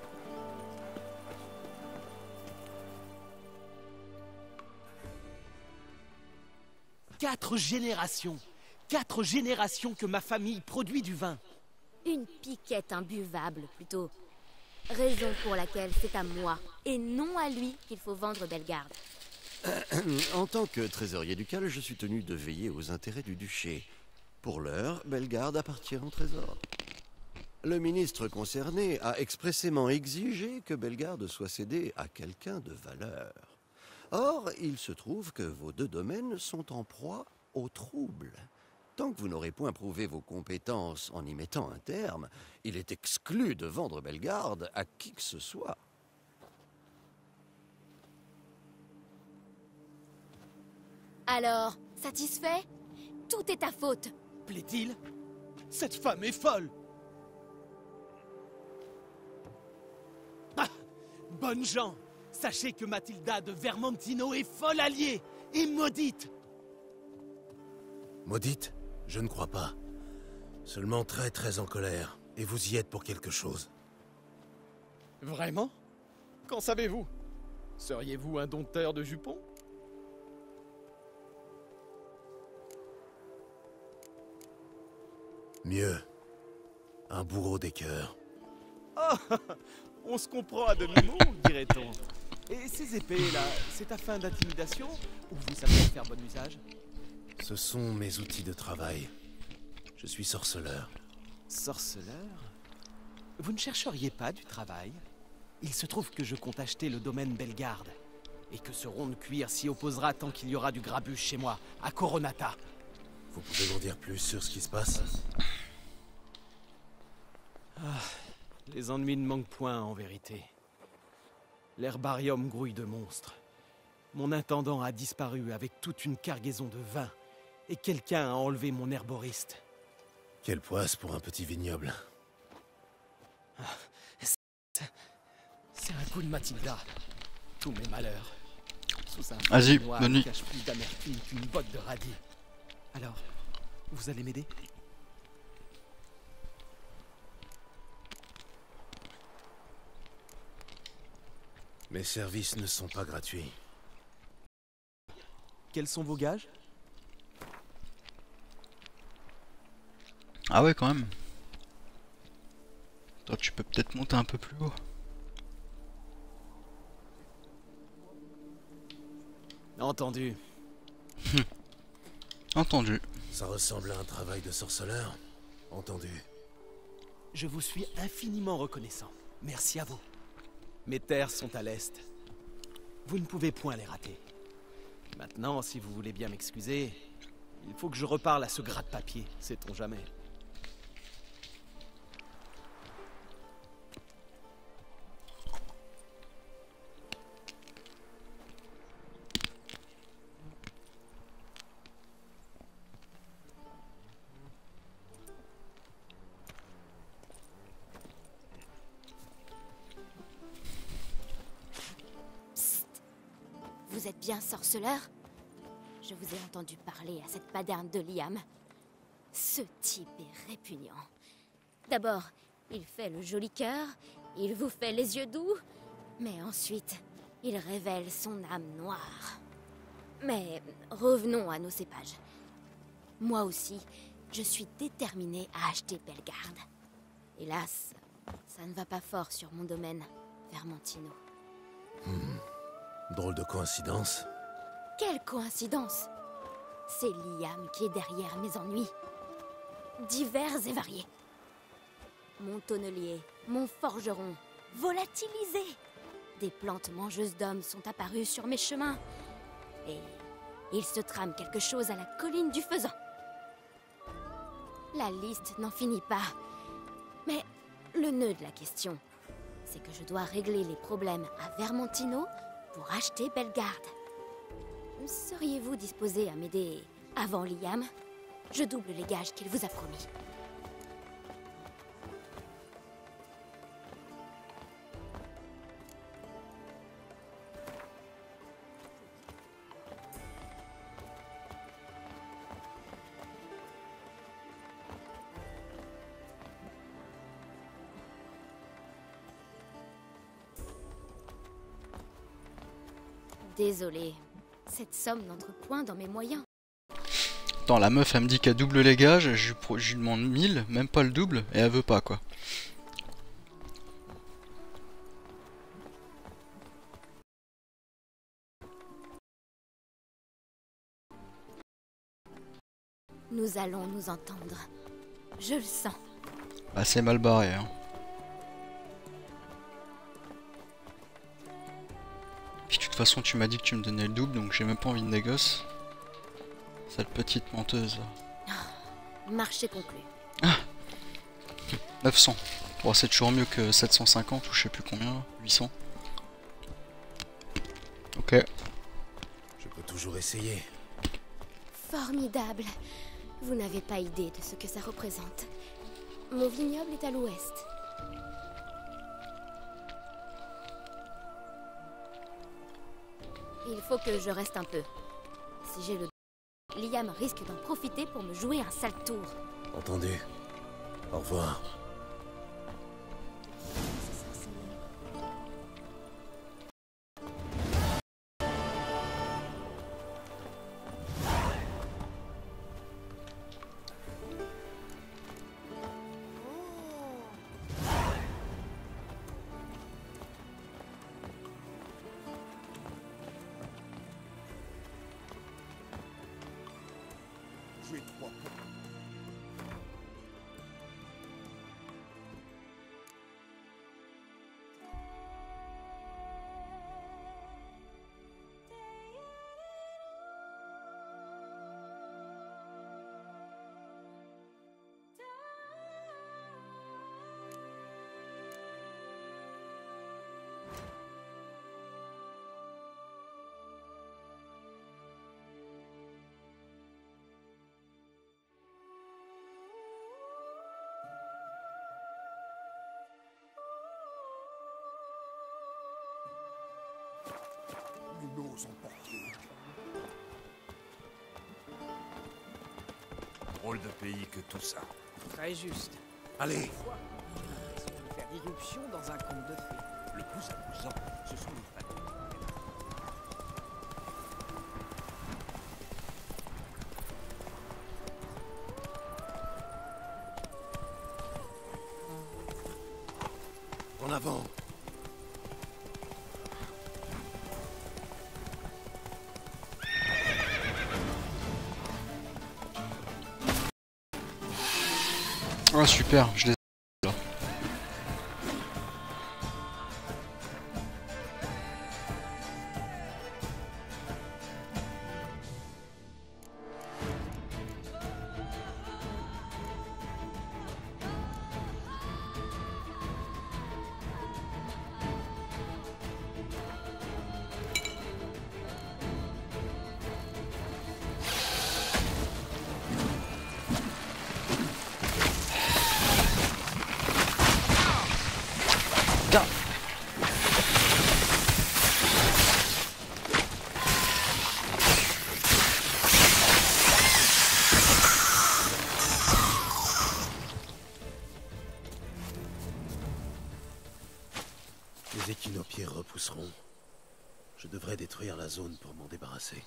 Quatre générations que ma famille produit du vin. Une piquette imbuvable, plutôt. Raison pour laquelle c'est à moi, et non à lui, qu'il faut vendre Bellegarde. En tant que trésorier ducal, je suis tenu de veiller aux intérêts du duché. Pour l'heure, Bellegarde appartient au trésor. Le ministre concerné a expressément exigé que Bellegarde soit cédée à quelqu'un de valeur. Or, il se trouve que vos deux domaines sont en proie au trouble. Tant que vous n'aurez point prouvé vos compétences en y mettant un terme, il est exclu de vendre Bellegarde à qui que ce soit. Alors, satisfait? Tout est ta faute. Plaît-il? Cette femme est folle! Ah! Bonnes gens, sachez que Mathilda de Vermentino est folle alliée et maudite! Maudite? Je ne crois pas. Seulement très très en colère. Et vous y êtes pour quelque chose. Vraiment? Qu'en savez-vous? Seriez-vous un dompteur de jupons? Mieux. Un bourreau des cœurs. Ah! On se comprend à demi-mot, dirait-on. Et ces épées-là, c'est à fin d'intimidation ou vous savez en faire bon usage? Ce sont mes outils de travail. Je suis sorceleur. Sorceleur? Vous ne chercheriez pas du travail? Il se trouve que je compte acheter le domaine Bellegarde. Et que ce rond de cuir s'y opposera tant qu'il y aura du grabuge chez moi, à Coronata. Vous pouvez m'en dire plus sur ce qui se passe? Ah, les ennuis ne manquent point, en vérité. L'herbarium grouille de monstres. Mon intendant a disparu avec toute une cargaison de vin. Et quelqu'un a enlevé mon herboriste. Quelle poisse pour un petit vignoble. C'est un coup de Mathilda. Tous mes malheurs. Sous un Vas-y, fond noir bonne nuit. cache plus d'amertume qu'une botte de radis. Alors, vous allez m'aider? Mes services ne sont pas gratuits. Quels sont vos gages? Ah ouais, quand même. Toi, tu peux peut-être monter un peu plus haut. Entendu. Entendu. Ça ressemble à un travail de sorceleur? Entendu. Je vous suis infiniment reconnaissant. Merci à vous. Mes terres sont à l'est. Vous ne pouvez point les rater. Maintenant, si vous voulez bien m'excuser, il faut que je reparle à ce gratte-papier, sait-on jamais. Vous êtes bien sorceleur? Je vous ai entendu parler à cette paderne de Liam. Ce type est répugnant. D'abord, il fait le joli cœur, il vous fait les yeux doux, mais ensuite, il révèle son âme noire. Mais revenons à nos cépages. Moi aussi, je suis déterminée à acheter Bellegarde. Hélas, ça ne va pas fort sur mon domaine, Vermentino. Drôle de coïncidence. Quelle coïncidence! C'est Liam qui est derrière mes ennuis. Divers et variés. Mon tonnelier, mon forgeron, volatilisé. Des plantes mangeuses d'hommes sont apparues sur mes chemins. Et il se trame quelque chose à la colline du Faisan. La liste n'en finit pas. Mais le nœud de la question, c'est que je dois régler les problèmes à Vermentino pour acheter Bellegarde. Seriez-vous disposé à m'aider avant Liam? Je double les gages qu'il vous a promis. Désolée, cette somme n'entre point dans mes moyens. Attends, la meuf elle me dit qu'elle double les gages, je lui demande 1000, même pas le double, et elle veut pas quoi. Nous allons nous entendre. Je le sens. Bah c'est mal barré hein. Puis de toute façon tu m'as dit que tu me donnais le double, donc j'ai même pas envie de négoce. Cette petite menteuse. Marché conclu. Ah 900. Bon c'est toujours mieux que 750 ou je sais plus combien, 800. Ok. Je peux toujours essayer. Formidable. Vous n'avez pas idée de ce que ça représente. Mon vignoble est à l'ouest. Il faut que je reste un peu. Si j'ai le... Liam risque d'en profiter pour me jouer un sale tour. Entendu. Au revoir. J'ai 3 points. Nous n'osons porter. Drôle de pays que tout ça. Très juste. Allez. Ils vont faire irruption dans un conte de fées. Le plus amusant, ce sont les familles. En avant. Ah super, je les ai là. Les échinopiers repousseront. Je devrais détruire la zone pour m'en débarrasser.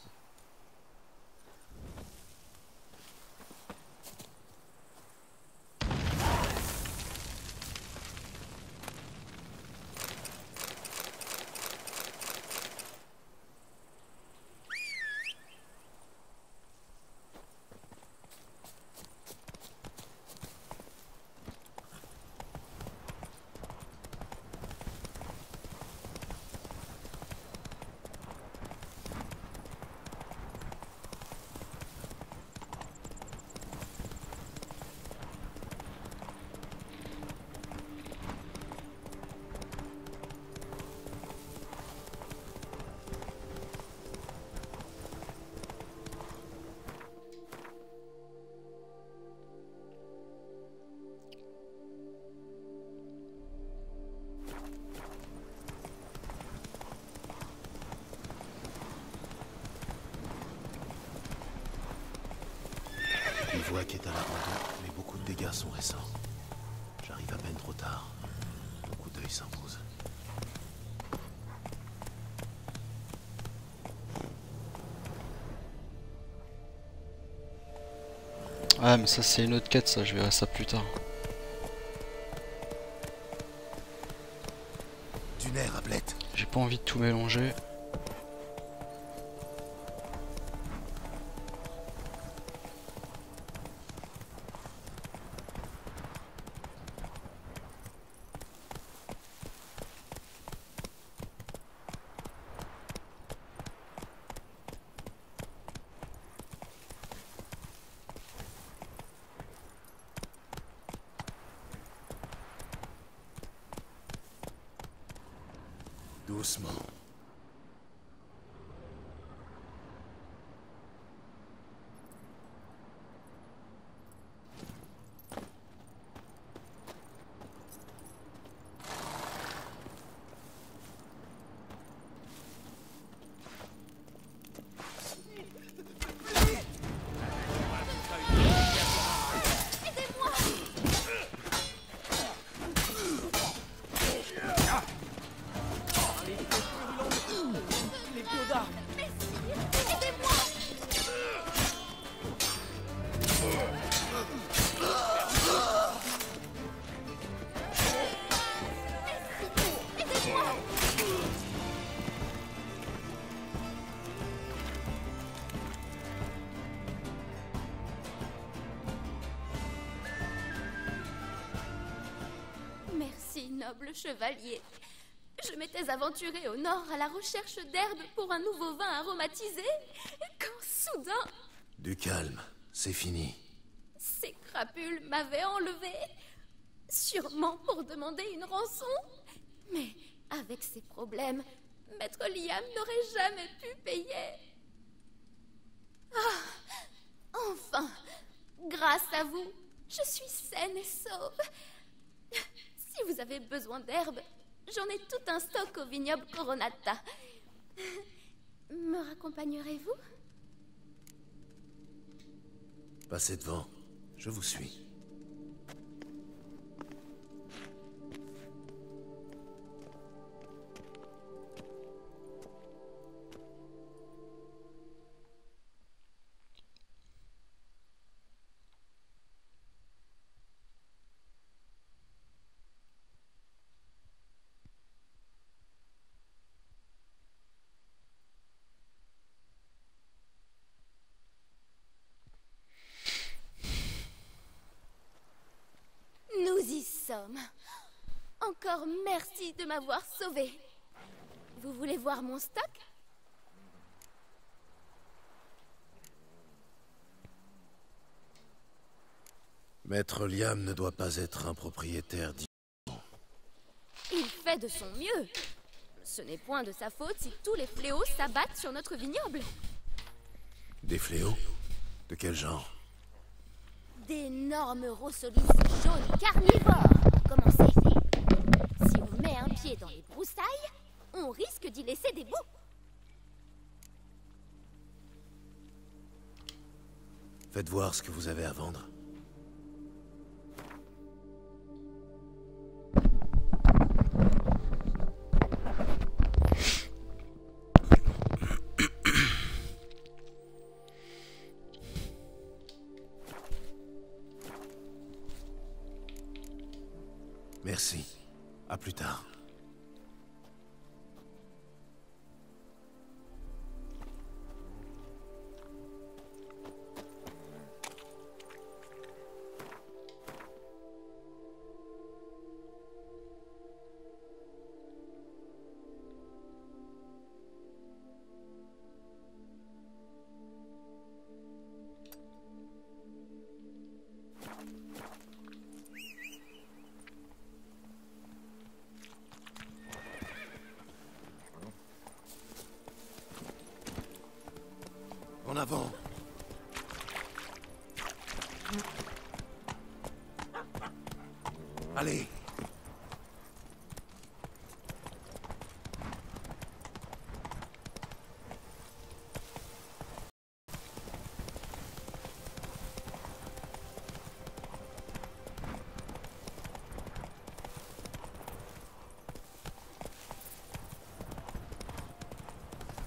Bivouac est à l'abandon, mais beaucoup de dégâts sont récents. J'arrive à peine trop tard. Mon coup d'œil s'impose. Ah mais ça c'est une autre quête, ça je verrai ça plus tard. Du nerf, Ablette. J'ai pas envie de tout mélanger. Doucement. Merci, noble chevalier. Je m'étais aventurée au nord à la recherche d'herbes pour un nouveau vin aromatisé, quand soudain, Du calme, c'est fini. ces crapules m'avaient enlevée. Sûrement pour demander une rançon. Mais avec ces problèmes, Maître Liam n'aurait jamais pu payer. Ah, enfin, grâce à vous, je suis saine et sauve. Si vous avez besoin d'herbes, j'en ai tout un stock au vignoble Coronata. Me raccompagnerez-vous? Passez devant, je vous suis. Nous y sommes. Encore merci de m'avoir sauvé. Vous voulez voir mon stock? Maître Liam ne doit pas être un propriétaire Il fait de son mieux. Ce n'est point de sa faute si tous les fléaux s'abattent sur notre vignoble. Des fléaux? De quel genre? D'énormes rossolis jaunes carnivores, pour commencer. Si on met un pied dans les broussailles, on risque d'y laisser des bouts. Faites voir ce que vous avez à vendre. Merci. À plus tard. En avant. Allez.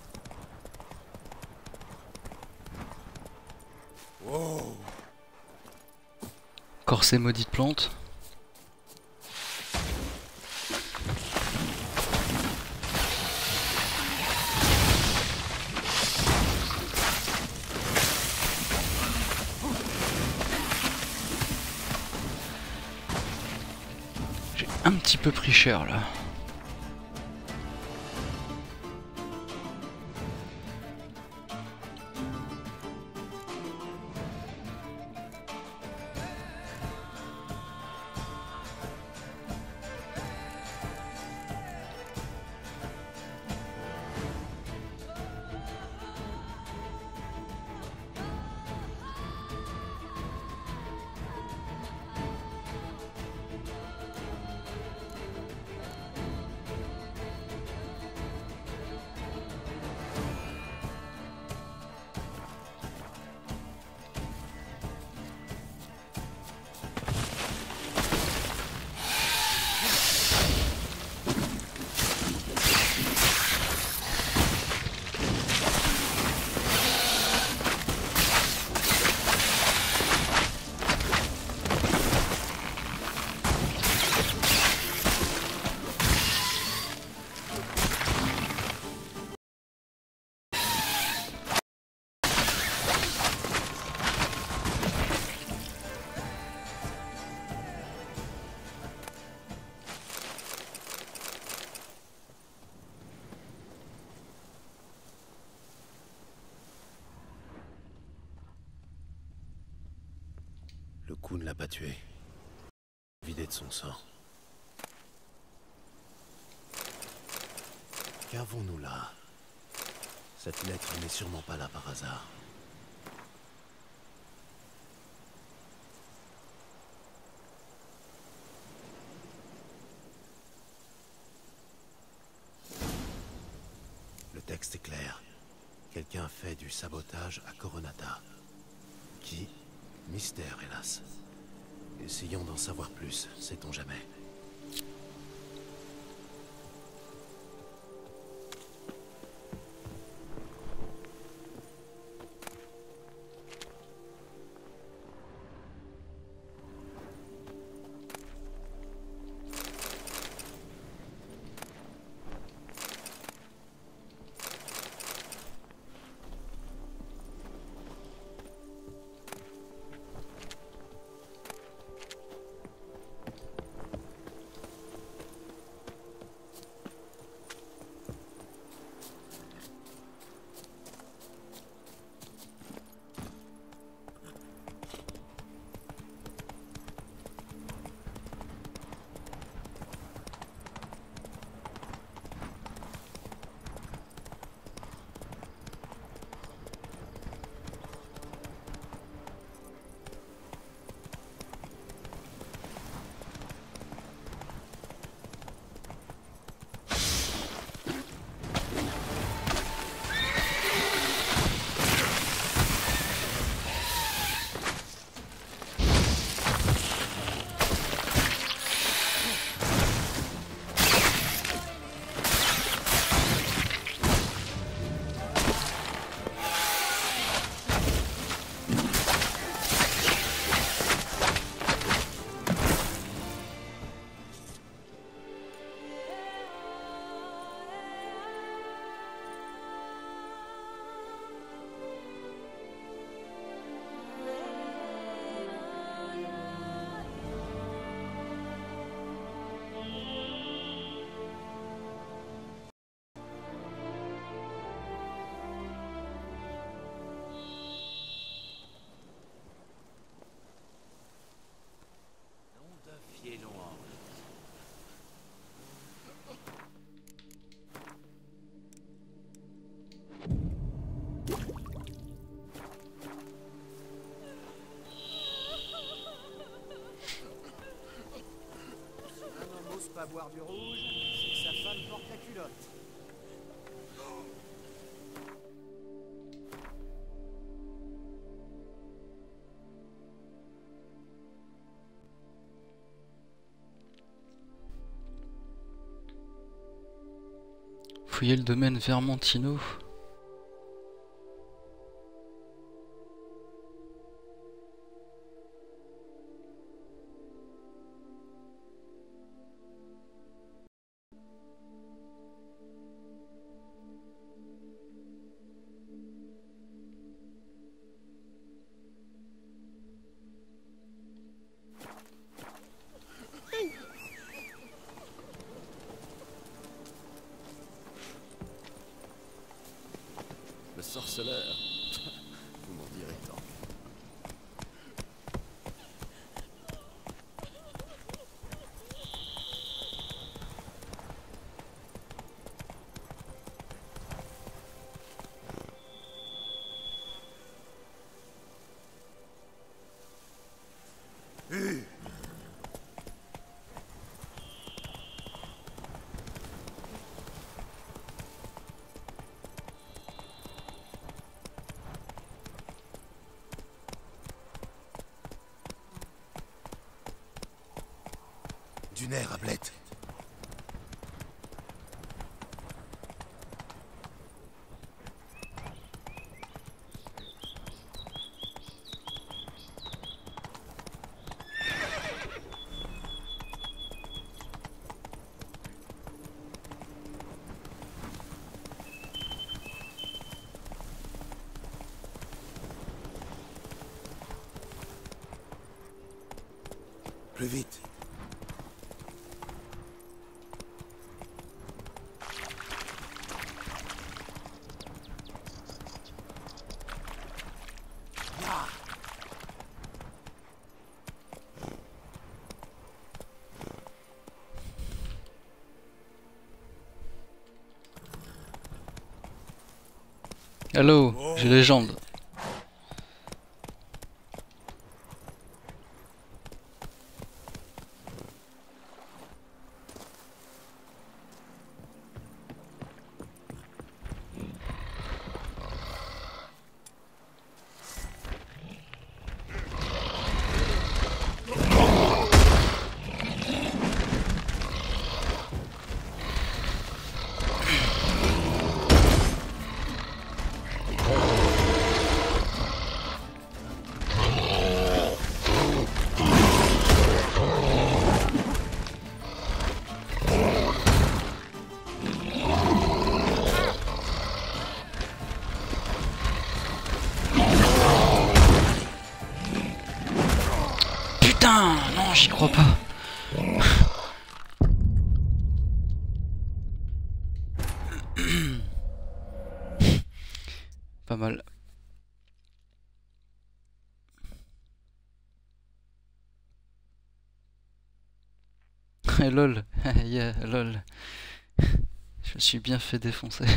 Wow. encore ces maudites plantes. J'ai un petit peu pris cher là. Le coup ne l'a pas tué. Vidé de son sang. Qu'avons-nous là? Cette lettre n'est sûrement pas là par hasard. Le texte est clair. Quelqu'un fait du sabotage à Coronata. Qui? Mystère, hélas. Essayons d'en savoir plus, sait-on jamais. Pas boire du rouge, c'est que sa femme porte la culotte. Fouiller le domaine Vermentino. sorceleur. Vous m'en direz tant. Du nerf, Ablette. Plus vite. Allô, j'ai les jambes. Putain, non, j'y crois pas. Pas mal. Lol, yeah, lol. Je me suis bien fait défoncer.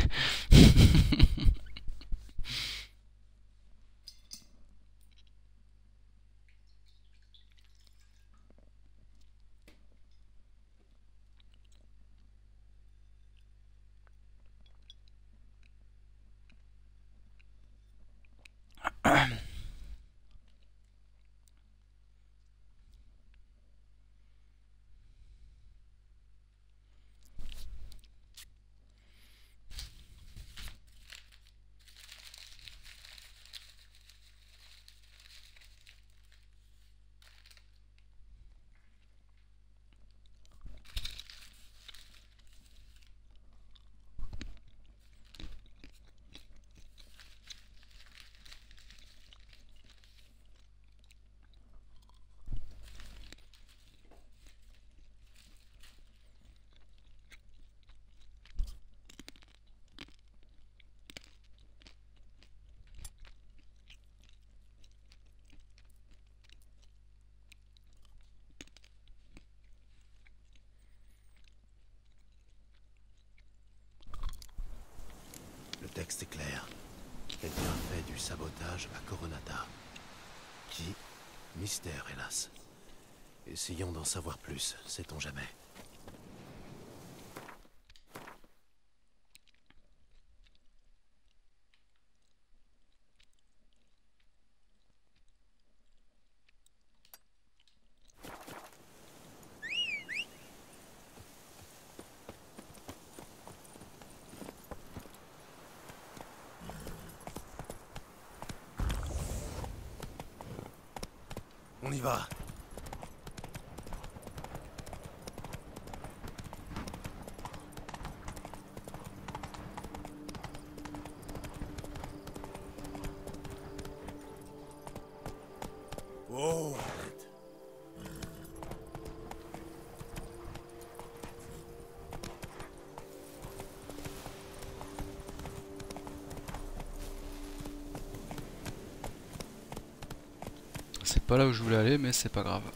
Le texte est clair. Quelqu'un fait du sabotage à Coronata. Qui? Mystère, hélas. Essayons d'en savoir plus, sait-on jamais. On y va. Oh. pas là où je voulais aller, mais c'est pas grave.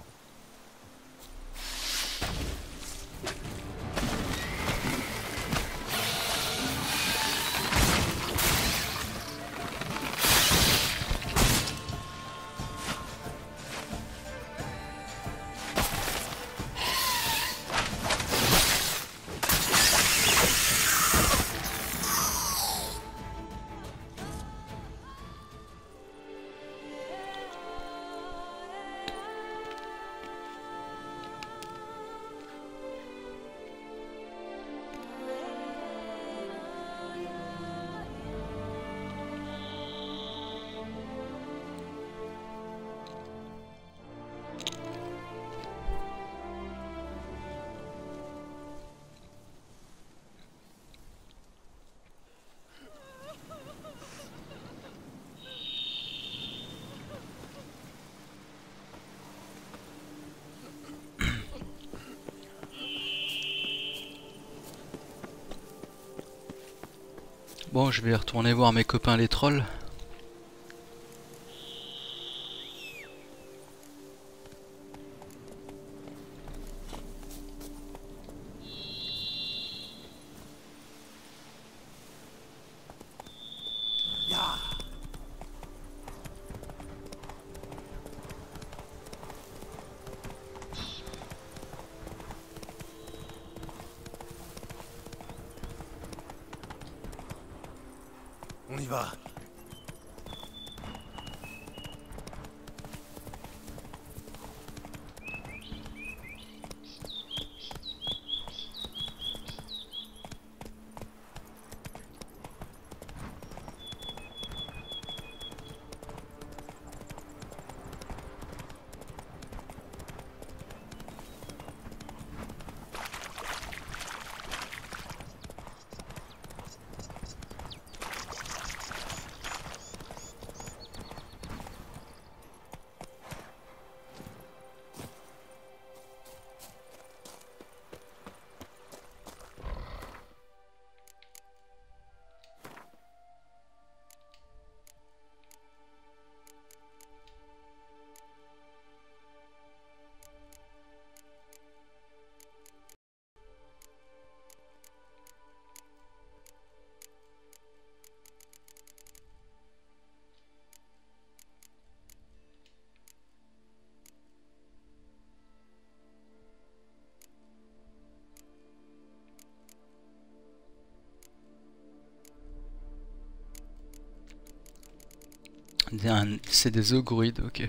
Bon, je vais retourner voir mes copains les trolls. On y va. C'est des ogruides, ok.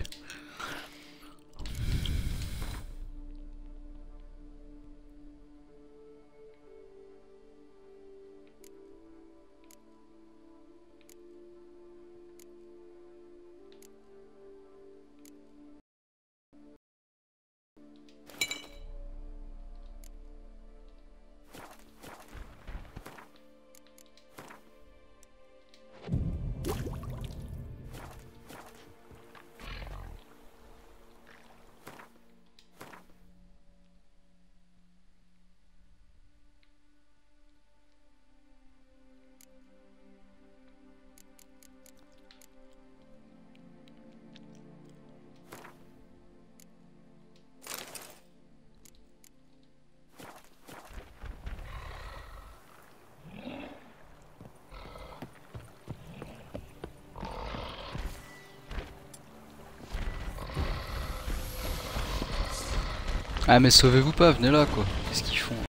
Ah mais sauvez-vous pas, venez là quoi. Qu'est-ce qu'ils font?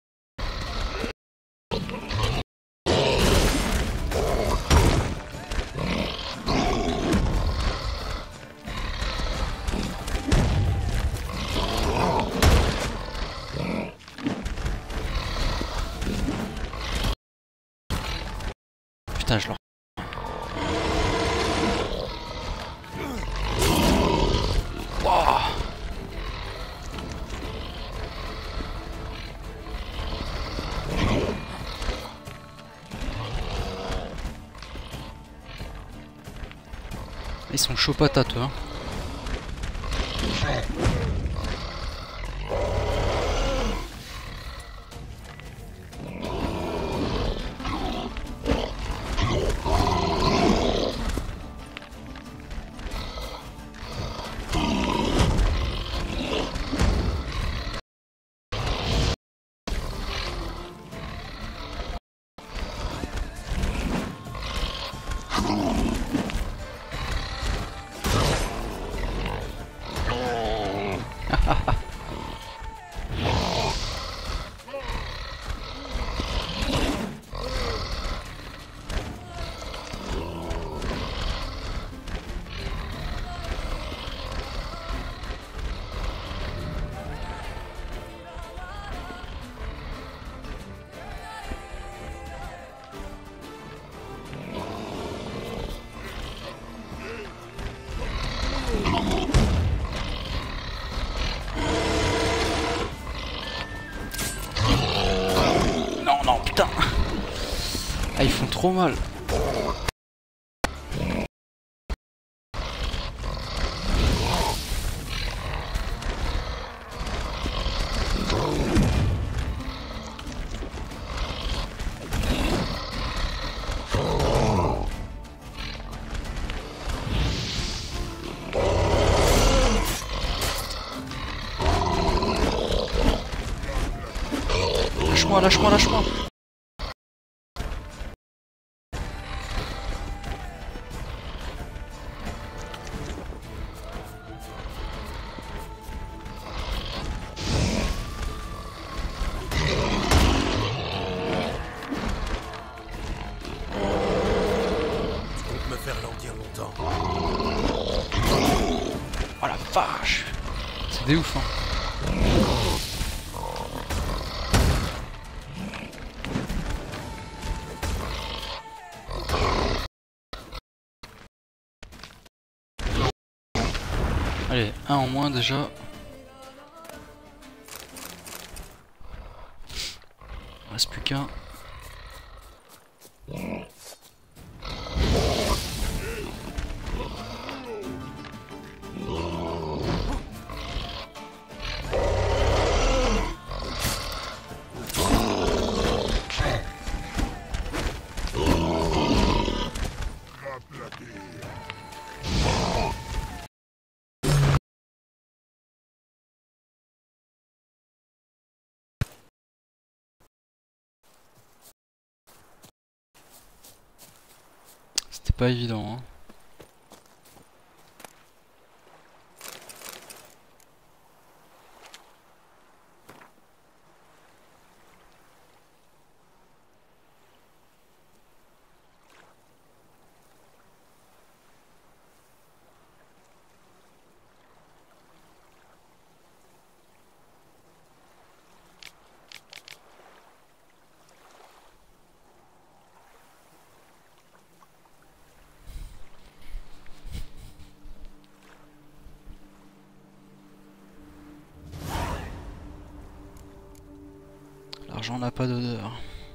Putain, je leur... Wow. Ils sont chauds patates, hein. Ah, ils font trop mal. Lâche-moi, lâche-moi, lâche-moi. Me faire languir longtemps. Oh la vache. C'est des ouf, hein. Allez, un en moins déjà. Il reste plus qu'un. C'était pas évident, hein. L'argent n'a pas d'odeur.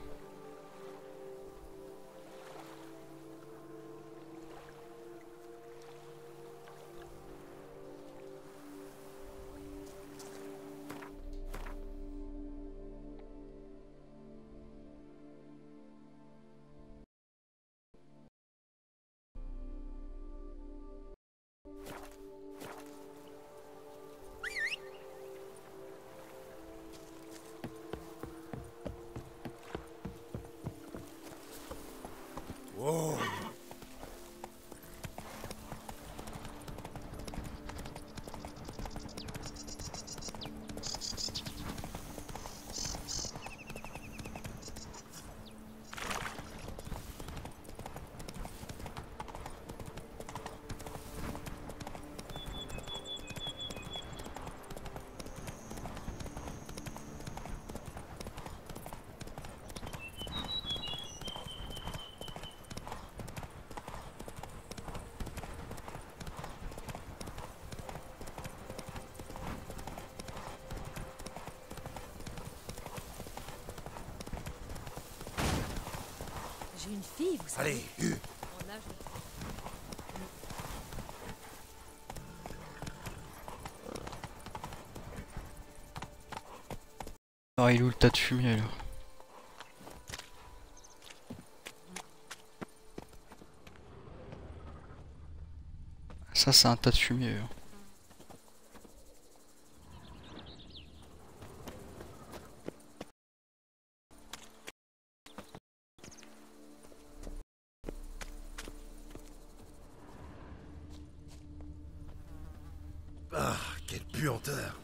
Wow. J'ai une fille, vous savez. Allez, Hugh. En âge de- Ah, il est où le tas de fumier là? Ça c'est un tas de fumier là. Ah, quelle puanteur.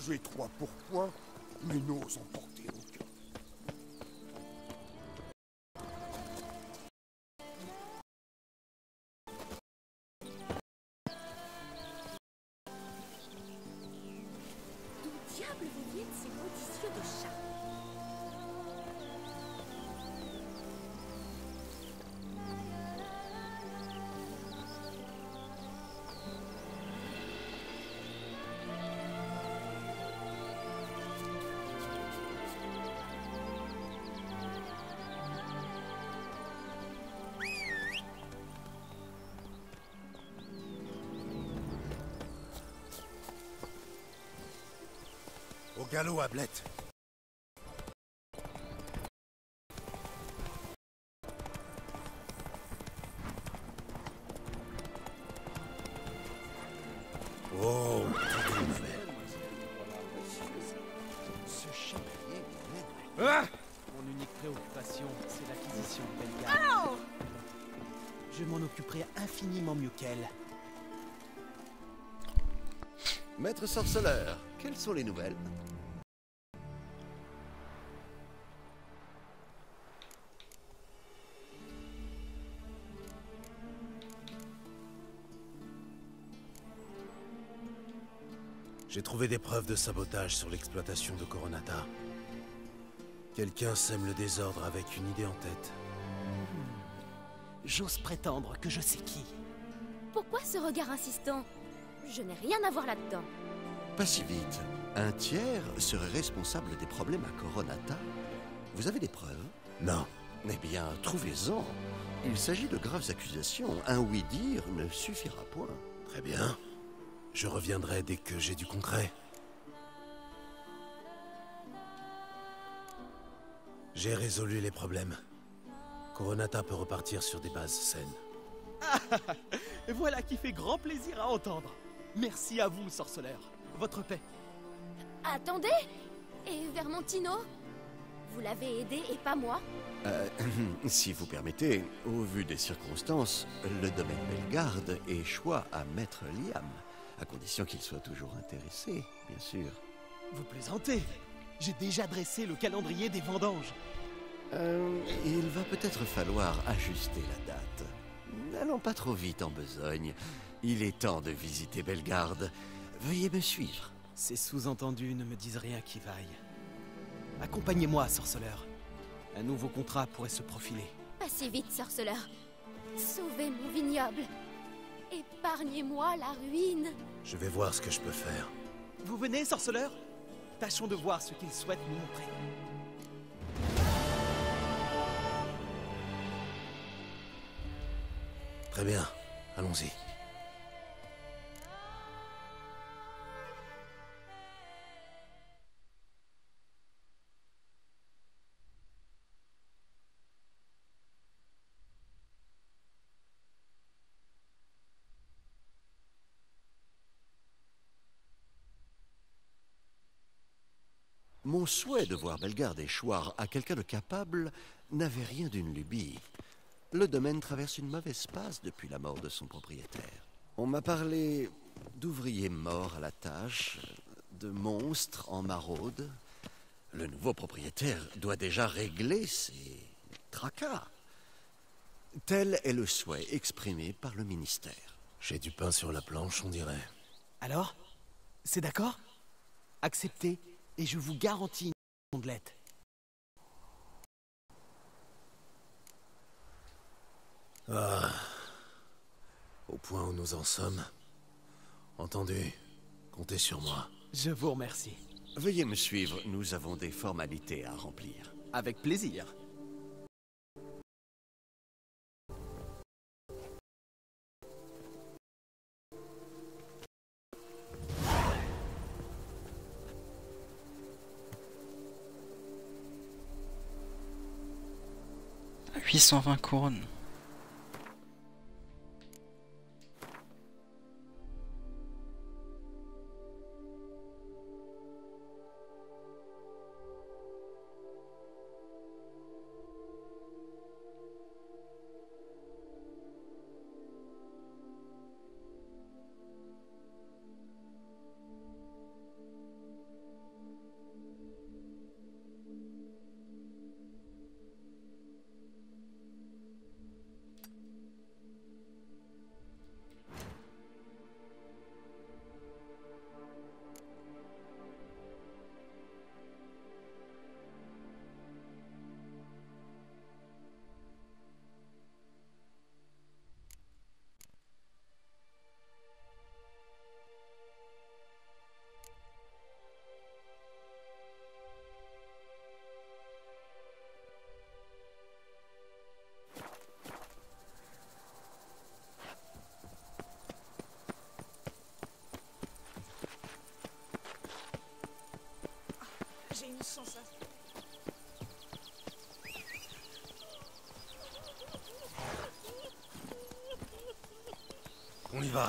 J'ai 3 pourpoints, mais n'ose en porter aucun. D'où diable vous viennent ces maudits yeux de chat? Au galop, Ablette. Oh, tout est nouvelle. Ce chevalier m'aide. Ah! Mon unique préoccupation, c'est l'acquisition de Bellegarde. Je m'en occuperai infiniment mieux qu'elle. Maître sorceleur, quelles sont les nouvelles? J'ai trouvé des preuves de sabotage sur l'exploitation de Coronata. Quelqu'un sème le désordre avec une idée en tête. J'ose prétendre que je sais qui. Pourquoi ce regard insistant? Je n'ai rien à voir là-dedans. Pas si vite. Un tiers serait responsable des problèmes à Coronata. Vous avez des preuves? Non. Eh bien, trouvez-en. Il s'agit de graves accusations. Un oui-dire ne suffira point. Très bien. Je reviendrai dès que j'ai du concret. J'ai résolu les problèmes. Coronata peut repartir sur des bases saines. Voilà qui fait grand plaisir à entendre. Merci à vous, sorceleur. Votre paix. Attendez! Et Vermentino? Vous l'avez aidé et pas moi? Si vous permettez, au vu des circonstances, le domaine Bellegarde échoua à Maître Liam, à condition qu'il soit toujours intéressé, bien sûr. Vous plaisantez. J'ai déjà dressé le calendrier des vendanges. Il va peut-être falloir ajuster la date. N'allons pas trop vite en besogne. Il est temps de visiter Bellegarde. Veuillez me suivre. Ces sous-entendus ne me disent rien qui vaille. Accompagnez-moi, sorceleur. Un nouveau contrat pourrait se profiler. Pas si vite, sorceleur. Sauvez mon vignoble. Épargnez-moi la ruine. Je vais voir ce que je peux faire. Vous venez, sorceleur? Tâchons de voir ce qu'il souhaite nous montrer. Très bien, allons-y. Mon souhait de voir Bellegarde échoir à quelqu'un de capable n'avait rien d'une lubie. Le domaine traverse une mauvaise passe depuis la mort de son propriétaire. On m'a parlé d'ouvriers morts à la tâche, de monstres en maraude. Le nouveau propriétaire doit déjà régler ses tracas. Tel est le souhait exprimé par le ministère. J'ai du pain sur la planche, on dirait. Alors? C'est d'accord? Acceptez, et je vous garantis une ondelette. Ah. Au point où nous en sommes. Entendu. Comptez sur moi. Je vous remercie. Veuillez me suivre, nous avons des formalités à remplir. Avec plaisir. À 820 couronnes. sans ça. On y va.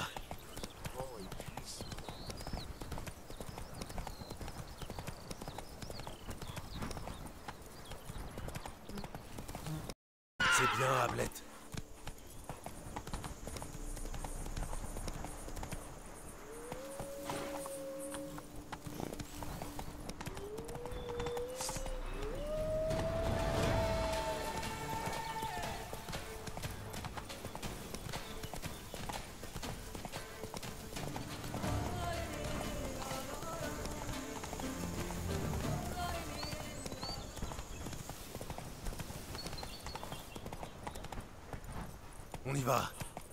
C'est bien, Ablette. On y va.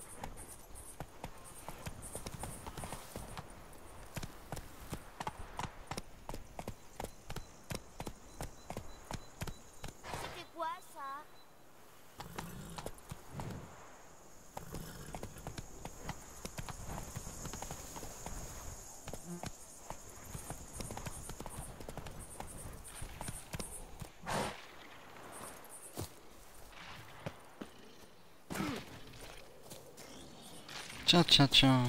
C'était quoi ça? Tiens, tiens, tiens.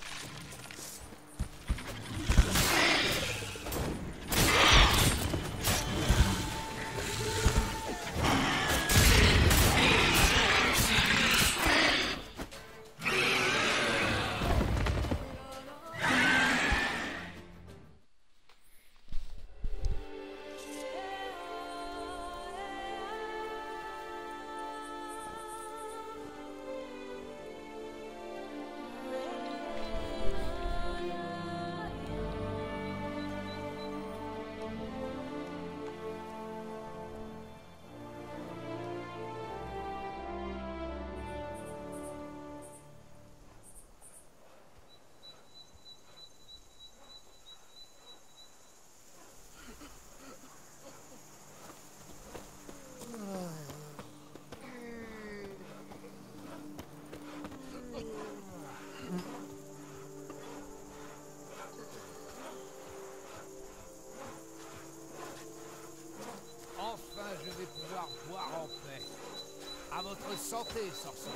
Enfin, je vais pouvoir boire en paix. À votre santé, sorcière.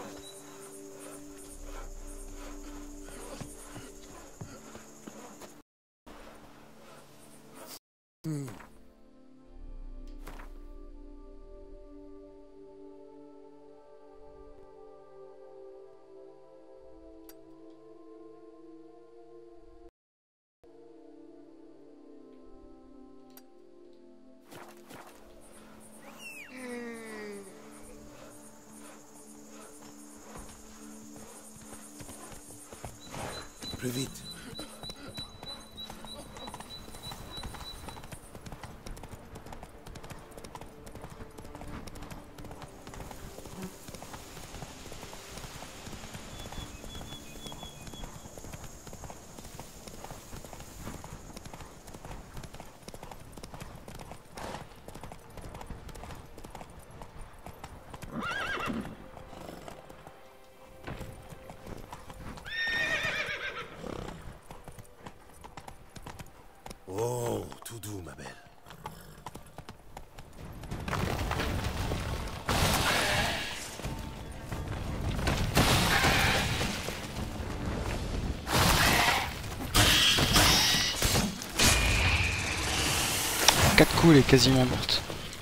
Plus vite. Oh, tout doux, ma belle. Quatre coups, elle est quasiment morte.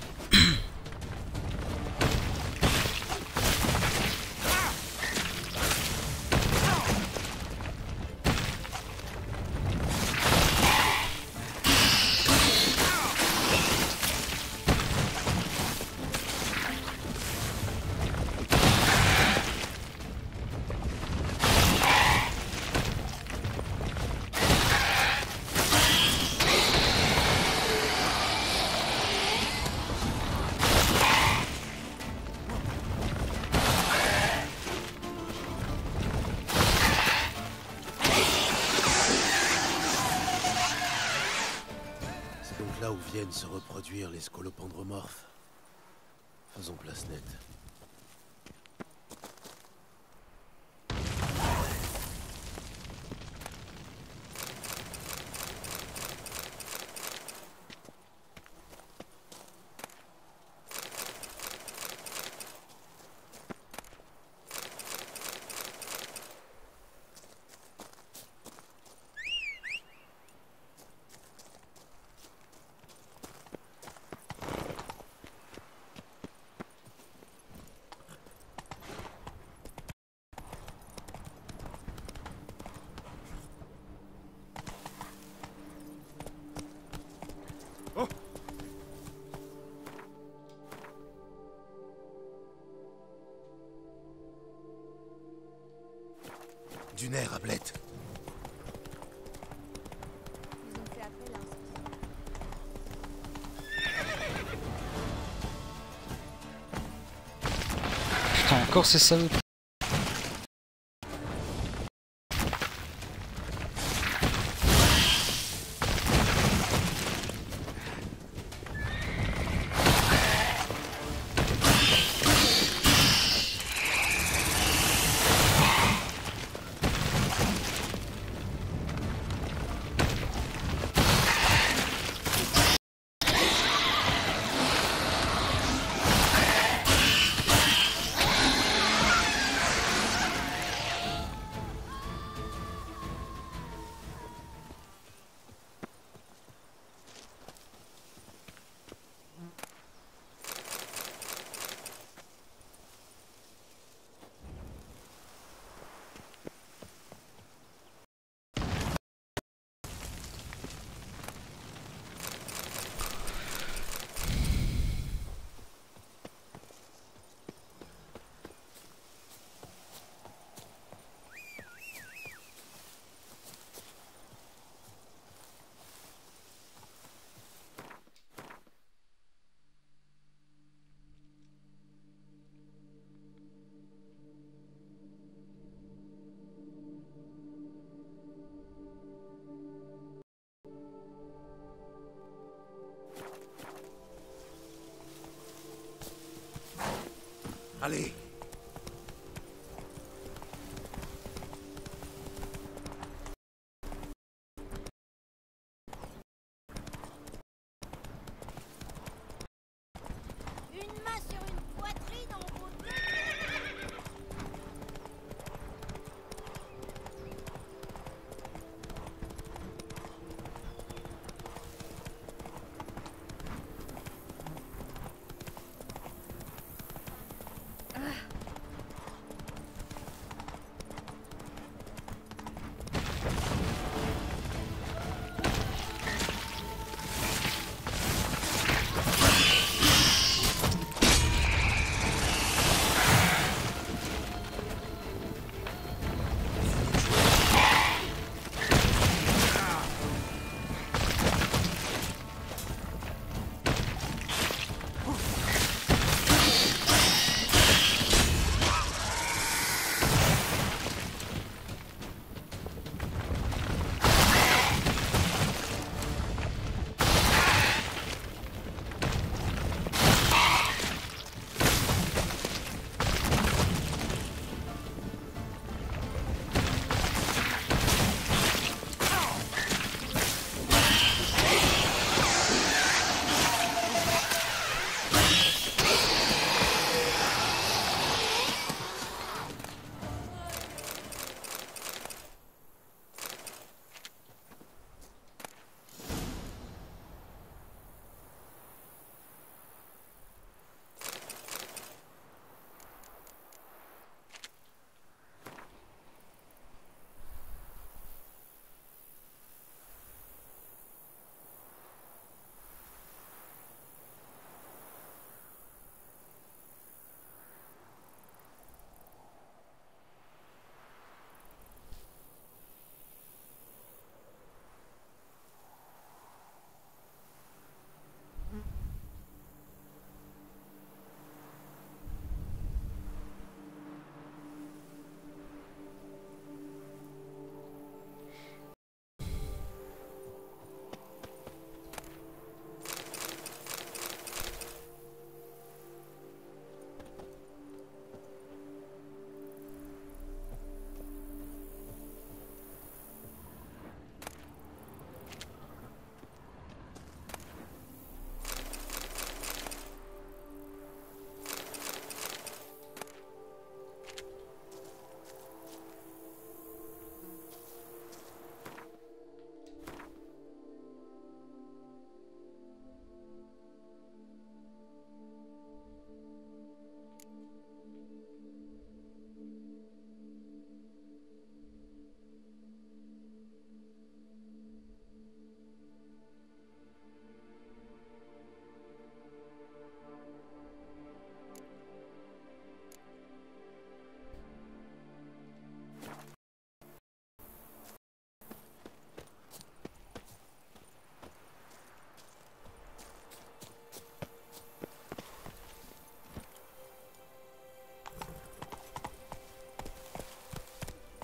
Là où viennent se reproduire les scolopendromorphes. Faisons place nette. dunaire, Ablette. Ils ont fait appel à un Putain, encore ces salauds. Allez. Une main sur une poitrine en haut de... Ah.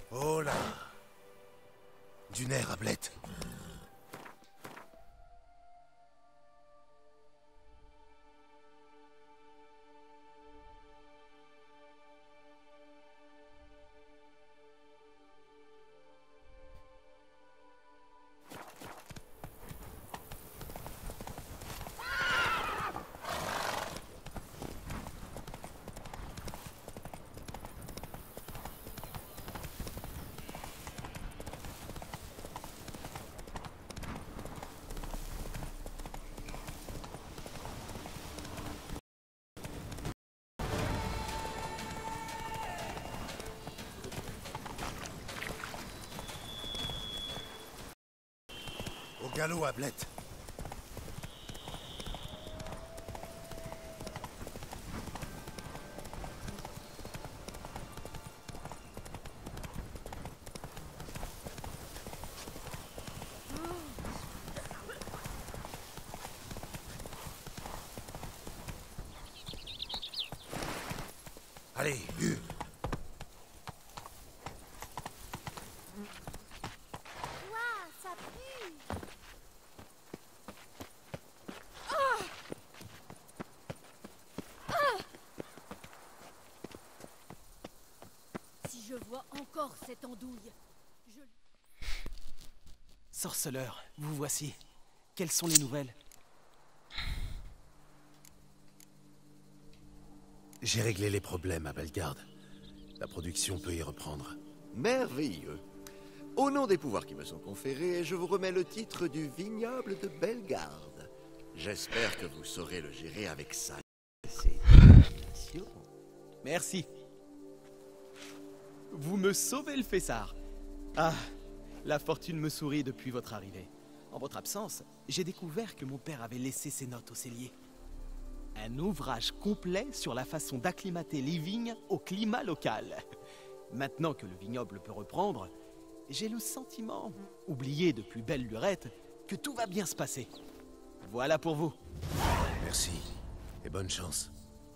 Oh là! Du nerf, Ablette. Au galop, Ablette. Allez, Hugh. Ouah, ça pue. Si je vois encore cette andouille, je... Sorceleur, vous voici. Quelles sont les nouvelles? J'ai réglé les problèmes à Bellegarde. La production peut y reprendre. Merveilleux. Au nom des pouvoirs qui me sont conférés, je vous remets le titre du vignoble de Bellegarde. J'espère que vous saurez le gérer avec ça. Merci. Vous me sauvez le fessard. Ah, la fortune me sourit depuis votre arrivée. En votre absence, j'ai découvert que mon père avait laissé ses notes au cellier. Un ouvrage complet sur la façon d'acclimater les vignes au climat local. Maintenant que le vignoble peut reprendre, j'ai le sentiment, oublié depuis belle lurette, que tout va bien se passer. Voilà pour vous. Merci, et bonne chance.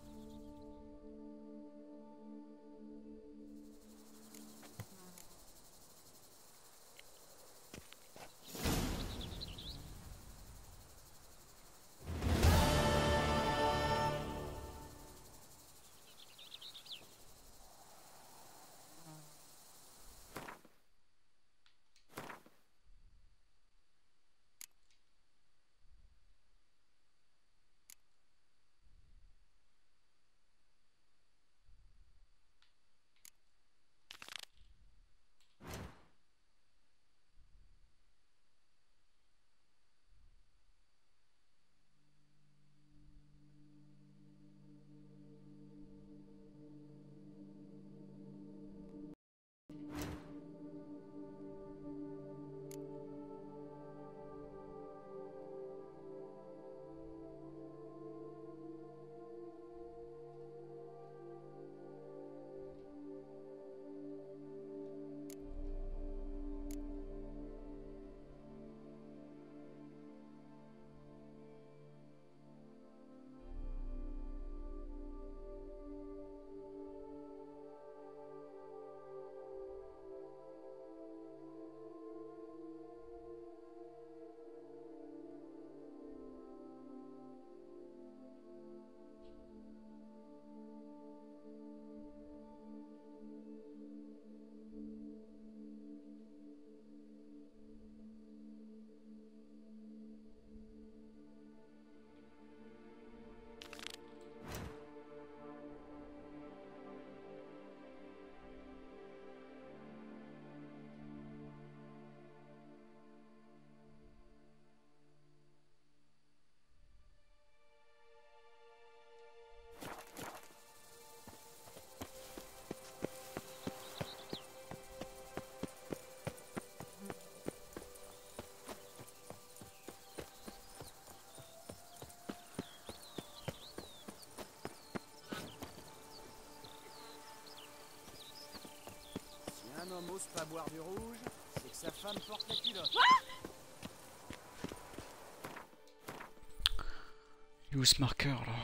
Un homme ose pas boire du rouge, c'est que sa femme porte la culotte. Il est où ce marqueur là?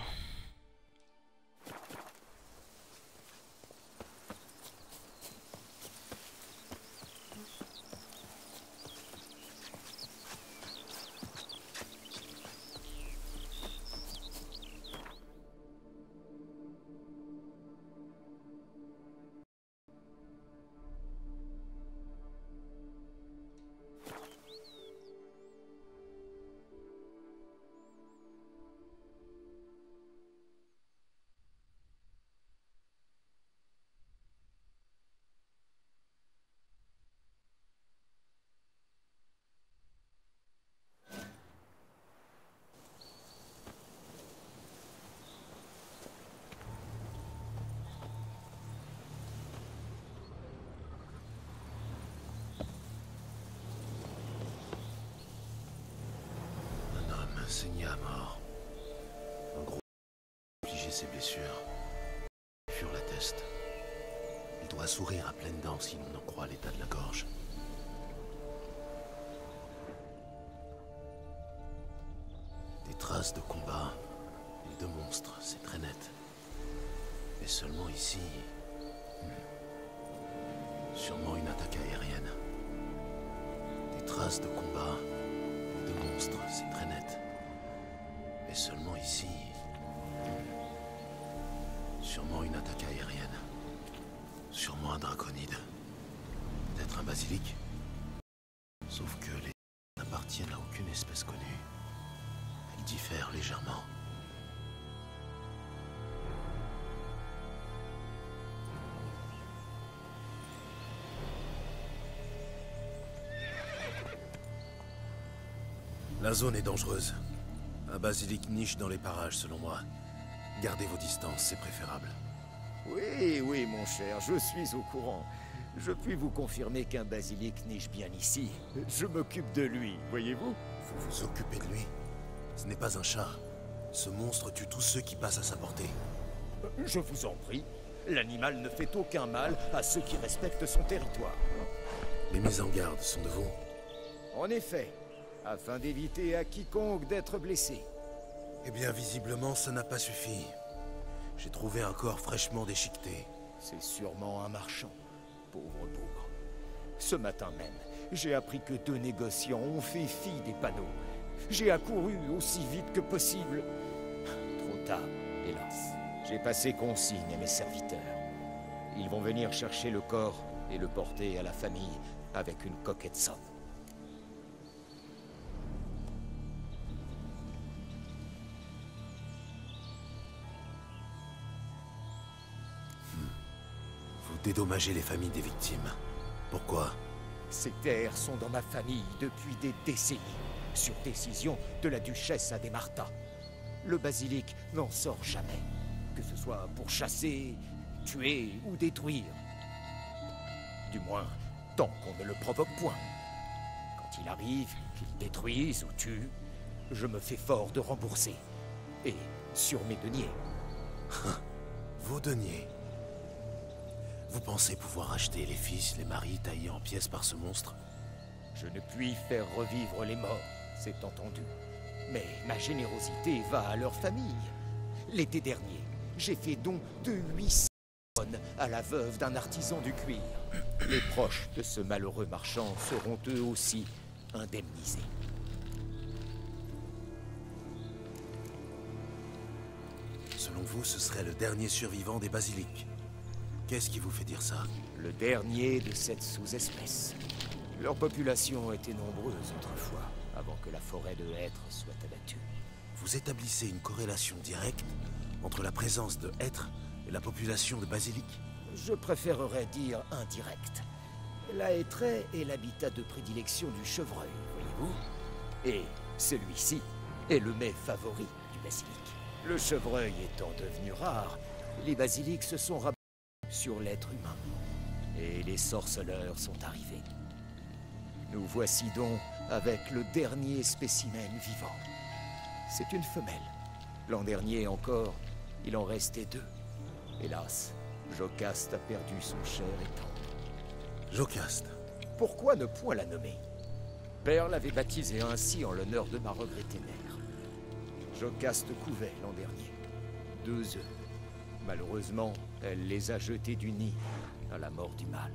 saigner à mort. Un gros infliger ses blessures. Fur l'atteste. Il doit sourire à pleines dents si l'on en croit l'état de la gorge. Des traces de combat et de monstres, c'est très net. Mais seulement ici... Sûrement une attaque aérienne. Des traces de combat et de monstres, c'est très net. Mais seulement ici... Sûrement une attaque aérienne. Sûrement un draconide. Peut-être un basilic. Sauf que les n'appartiennent à aucune espèce connue. Elles diffèrent légèrement. La zone est dangereuse. Un basilic niche dans les parages, selon moi. Gardez vos distances, c'est préférable. Oui, oui, mon cher, je suis au courant. Je puis vous confirmer qu'un basilic niche bien ici. Je m'occupe de lui, voyez-vous? Vous vous occupez de lui? Ce n'est pas un chat. Ce monstre tue tous ceux qui passent à sa portée. Je vous en prie. L'animal ne fait aucun mal à ceux qui respectent son territoire. Les mises en garde sont de vous? En effet, afin d'éviter à quiconque d'être blessé. Eh bien, visiblement, ça n'a pas suffi. J'ai trouvé un corps fraîchement déchiqueté. C'est sûrement un marchand, pauvre bougre. Ce matin même, j'ai appris que 2 négociants ont fait fi des panneaux. J'ai accouru aussi vite que possible. Trop tard, hélas. J'ai passé consigne à mes serviteurs. Ils vont venir chercher le corps et le porter à la famille avec une coquette somme. Dédommager les familles des victimes. Pourquoi? Ces terres sont dans ma famille depuis des décennies, sur décision de la duchesse Adémarta. Le basilic n'en sort jamais, que ce soit pour chasser, tuer ou détruire. Du moins, tant qu'on ne le provoque point. Quand il arrive, qu'il détruise ou tue, je me fais fort de rembourser. Et sur mes deniers. Vos deniers? Vous pensez pouvoir acheter les fils, les maris taillés en pièces par ce monstre? Je ne puis faire revivre les morts, c'est entendu. Mais ma générosité va à leur famille. L'été dernier, j'ai fait don de 800 tonnes à la veuve d'un artisan du cuir. Les proches de ce malheureux marchand seront eux aussi indemnisés. Selon vous, ce serait le dernier survivant des basiliques. Qu'est-ce qui vous fait dire ça? Le dernier de cette sous-espèce. Leur population était nombreuse autrefois, avant que la forêt de hêtres soit abattue. Vous établissez une corrélation directe entre la présence de hêtres et la population de basiliques? Je préférerais dire indirect. La hêtraie est l'habitat de prédilection du chevreuil, voyez-vous? Et celui-ci est le mets favori du basilic. Le chevreuil étant devenu rare, les basiliques se sont rabattus sur l'être humain. Et les sorceleurs sont arrivés. Nous voici donc avec le dernier spécimen vivant. C'est une femelle. L'an dernier encore, il en restait 2. Hélas, Jocaste a perdu son cher et tendre. Jocaste? Pourquoi ne point la nommer? Père l'avait baptisée ainsi en l'honneur de ma regrettée mère. Jocaste couvait l'an dernier 2 œufs. Malheureusement, elle les a jetés du nid à la mort du mâle.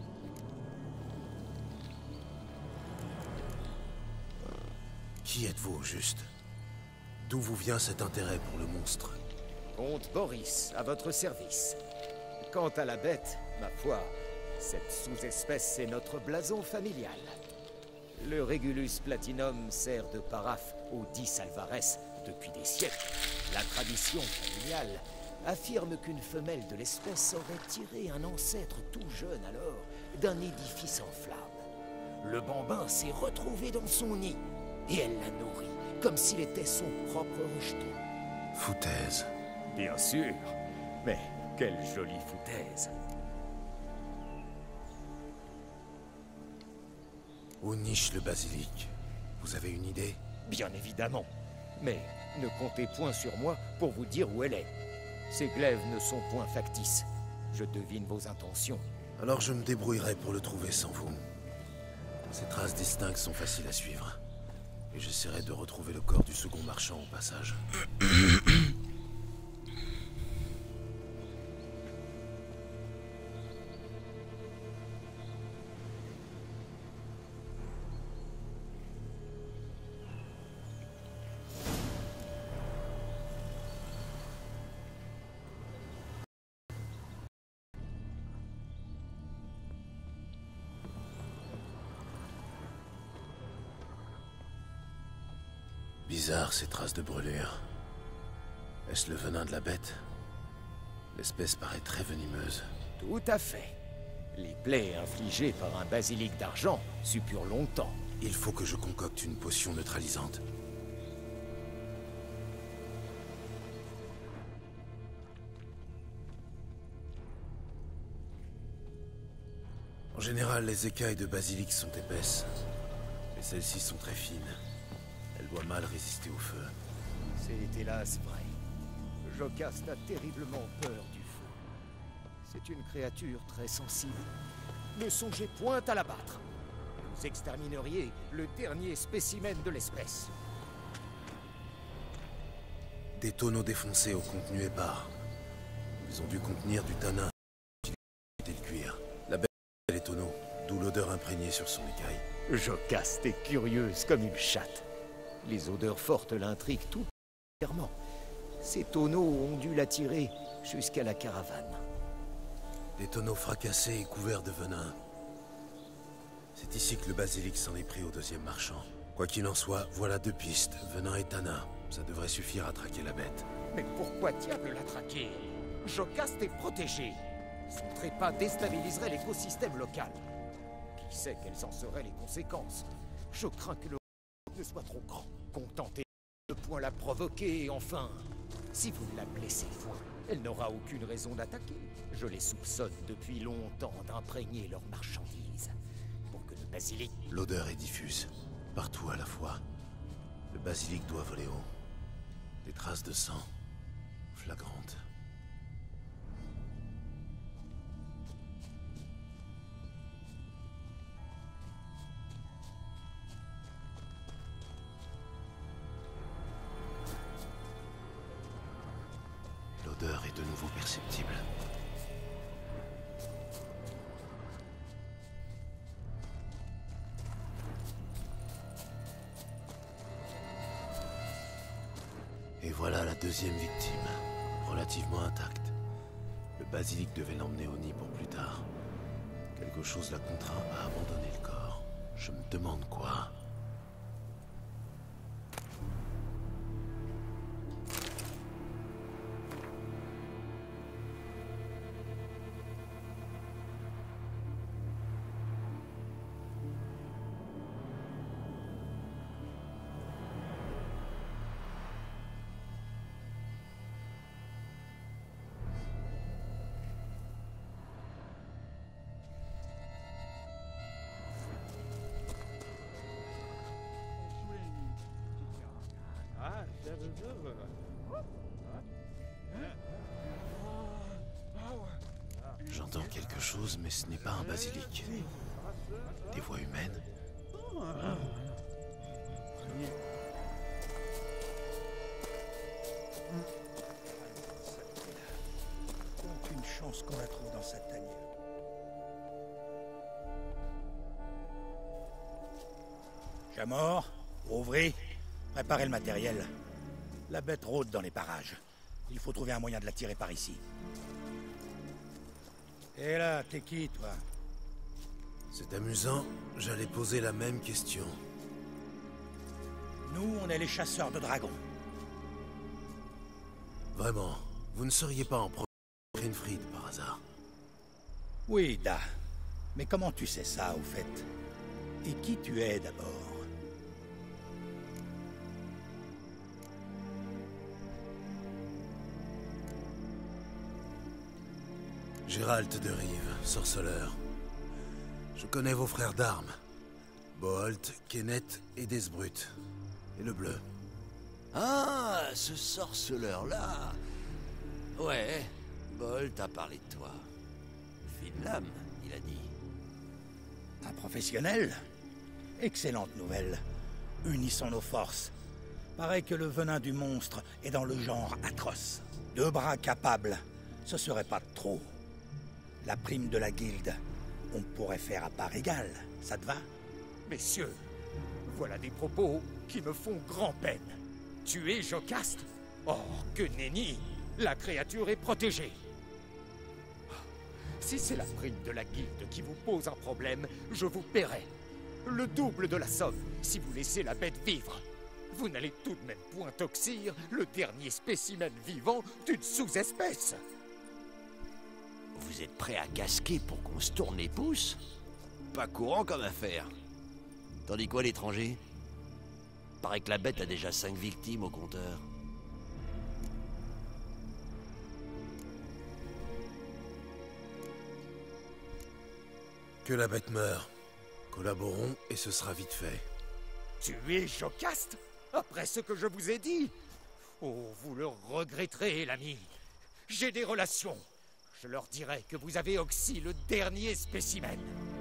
Qui êtes-vous, au juste? D'où vous vient cet intérêt pour le monstre? Comte Boris, à votre service. Quant à la bête, ma foi, cette sous-espèce est notre blason familial. Le Regulus Platinum sert de paraphe aux 10 Alvarez depuis des siècles. La tradition familiale affirme qu'une femelle de l'espèce aurait tiré un ancêtre tout jeune alors d'un édifice en flammes. Le bambin s'est retrouvé dans son nid et elle l'a nourri comme s'il était son propre rejeton. Foutaise. Bien sûr, mais quelle jolie foutaise. Où niche le basilic? Vous avez une idée? Bien évidemment. Mais ne comptez point sur moi pour vous dire où elle est. Ces glaives ne sont point factices. Je devine vos intentions. Alors je me débrouillerai pour le trouver sans vous. Ces traces distinctes sont faciles à suivre. Et j'essaierai de retrouver le corps du second marchand au passage. Bizarre, ces traces de brûlure. Est-ce le venin de la bête? L'espèce paraît très venimeuse. Tout à fait. Les plaies infligées par un basilic d'argent suppurent longtemps. Il faut que je concocte une potion neutralisante. En général, les écailles de basilic sont épaisses. Mais celles-ci sont très fines. Elle doit mal résister au feu. C'est hélas vrai. Jocaste a terriblement peur du feu. C'est une créature très sensible. Ne songez point à l'abattre. Vous extermineriez le dernier spécimen de l'espèce. Des tonneaux défoncés au contenu épars. Ils ont dû contenir du tanin et le cuir. La bête et les tonneaux, d'où l'odeur imprégnée sur son écaille. Jocaste est curieuse comme une chatte. Les odeurs fortes l'intriguent tout particulièrement. Ces tonneaux ont dû l'attirer jusqu'à la caravane. Des tonneaux fracassés et couverts de venin. C'est ici que le basilic s'en est pris au deuxième marchand. Quoi qu'il en soit, voilà deux pistes, venin et tanin. Ça devrait suffire à traquer la bête. Mais pourquoi diable la traquer? Jocaste est protégé. Son trépas déstabiliserait l'écosystème local. Qui sait quelles en seraient les conséquences? Je crains que le ne soit trop grand. Contentez de point la provoquer et enfin, si vous ne la blessez point, elle n'aura aucune raison d'attaquer. Je les soupçonne depuis longtemps d'imprégner leurs marchandises. Pour que le basilic... L'odeur est diffuse, partout à la fois. Le basilic doit voler haut. Des traces de sang, flagrantes. L'odeur est de nouveau perceptible. Et voilà la deuxième victime, relativement intacte. Le basilic devait l'emmener au nid pour plus tard. Quelque chose la contraint à abandonner le corps. Je me demande quoi. J'entends quelque chose, mais ce n'est pas un basilic. Des voix humaines. Aucune chance qu'on la trouve dans cette tanière. Jamor, ouvrez, préparez le matériel. La bête rôde dans les parages. Il faut trouver un moyen de la tirer par ici. Et là, t'es qui, toi? C'est amusant, j'allais poser la même question. Nous, on est les chasseurs de dragons. Vraiment, vous ne seriez pas en Grinfried par hasard? Oui, Da. Mais comment tu sais ça, au fait? Et qui tu es, d'abord? Gérald de Rive, sorceleur. Je connais vos frères d'armes. Boholt, Kenneth et Desbrut. Et le bleu. Ah, ce sorceleur-là. Ouais, Bolt a parlé de toi. Fine lame, il a dit. Un professionnel? Excellente nouvelle. Unissons nos forces. Paraît que le venin du monstre est dans le genre atroce. 2 bras capables, ce serait pas trop. La prime de la guilde, on pourrait faire à part égale, ça te va? Messieurs, voilà des propos qui me font grand-peine. Tuer Jocaste? Oh, que nenni! La créature est protégée. Si c'est la prime de la guilde qui vous pose un problème, je vous paierai. Le double de la somme, si vous laissez la bête vivre. Vous n'allez tout de même point toxir le dernier spécimen vivant d'une sous-espèce. Vous êtes prêt à casquer pour qu'on se tourne les pouces? Pas courant comme affaire. Tandis quoi, l'étranger? Paraît que la bête a déjà 5 victimes au compteur. Que la bête meure. Collaborons et ce sera vite fait. Tuer Jocaste? Après ce que je vous ai dit? Oh, vous le regretterez, l'ami. J'ai des relations. Je leur dirai que vous avez oxy le dernier spécimen.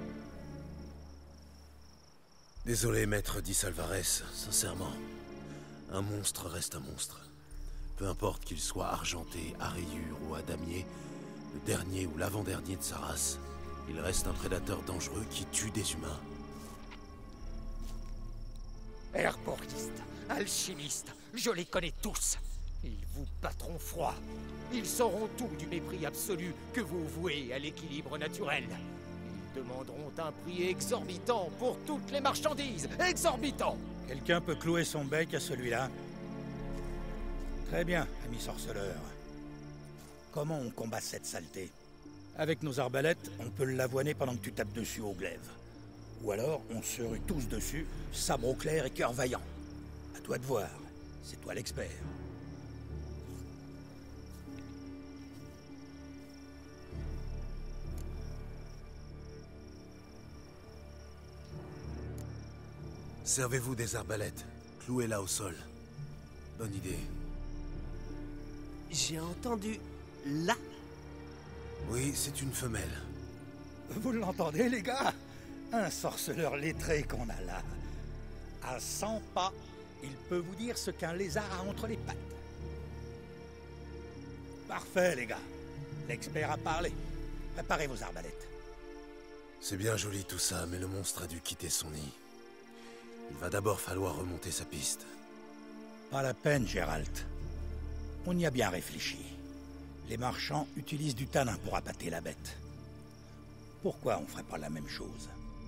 Désolé, maître Dis Alvarez, sincèrement. Un monstre reste un monstre. Peu importe qu'il soit argenté, à rayures ou à damier, le dernier ou l'avant-dernier de sa race, il reste un prédateur dangereux qui tue des humains. Herboriste, alchimiste, je les connais tous. Ils vous battront froid. Ils sauront tout du mépris absolu que vous vouez à l'équilibre naturel. Ils demanderont un prix exorbitant pour toutes les marchandises. Exorbitant! Quelqu'un peut clouer son bec à celui-là? Très bien, ami sorceleur. Comment on combat cette saleté? Avec nos arbalètes, on peut l'avoiner pendant que tu tapes dessus au glaive. Ou alors, on se rue tous dessus, sabre au clair et cœur vaillant. À toi de voir. C'est toi l'expert. Servez-vous des arbalètes. Clouez-la au sol. Bonne idée. J'ai entendu là. Oui, c'est une femelle. Vous l'entendez, les gars? Un sorceleur lettré qu'on a là. À 100 pas, il peut vous dire ce qu'un lézard a entre les pattes. Parfait, les gars. L'expert a parlé. Préparez vos arbalètes. C'est bien joli tout ça, mais le monstre a dû quitter son nid. Il va d'abord falloir remonter sa piste. Pas la peine, Gérald. On y a bien réfléchi. Les marchands utilisent du tanin pour appâter la bête. Pourquoi on ferait pas la même chose?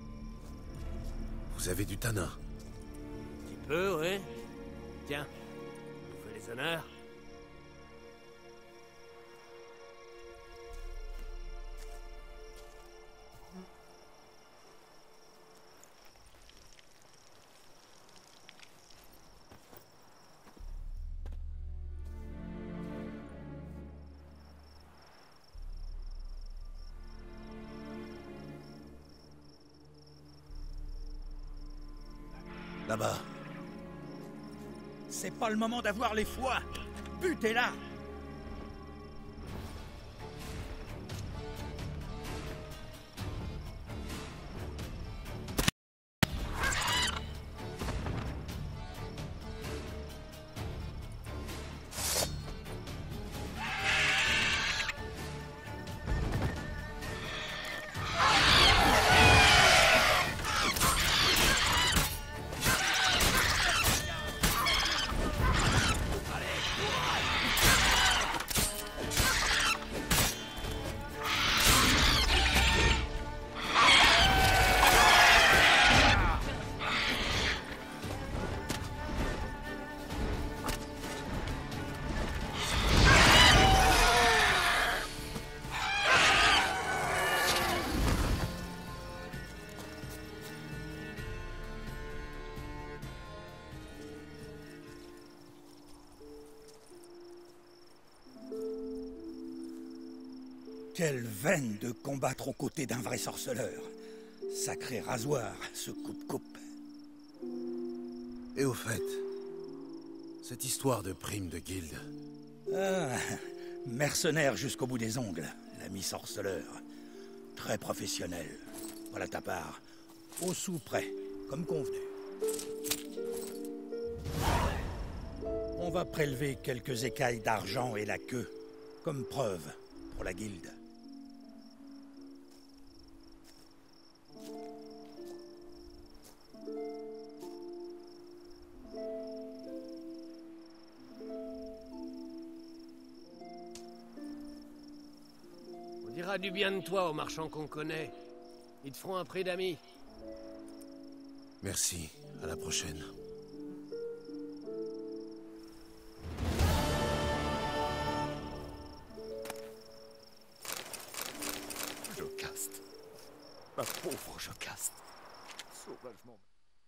Vous avez du tanin? Un petit peu, oui. Tiens, je vous fais les honneurs. Là-bas. C'est pas le moment d'avoir les foies. Butez-la. Quelle veine de combattre aux côtés d'un vrai sorceleur. Sacré rasoir, ce coupe-coupe. Et au fait, Cette histoire de prime de guilde. Ah, mercenaire jusqu'au bout des ongles, l'ami sorceleur. Très professionnel. Voilà ta part. Au sou près, comme convenu. On va prélever quelques écailles d'argent et la queue, comme preuve pour la guilde. On dira du bien de toi aux marchands qu'on connaît. Ils te feront un prix d'amis. Merci, à la prochaine. Jocaste. Ma pauvre Jocaste. Sauvagement.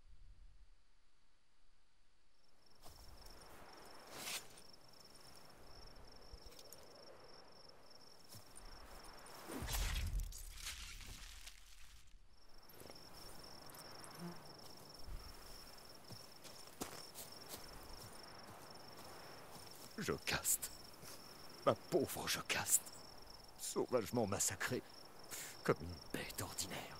Jocaste. Ma pauvre Jocaste. Sauvagement massacrée. Comme une bête ordinaire.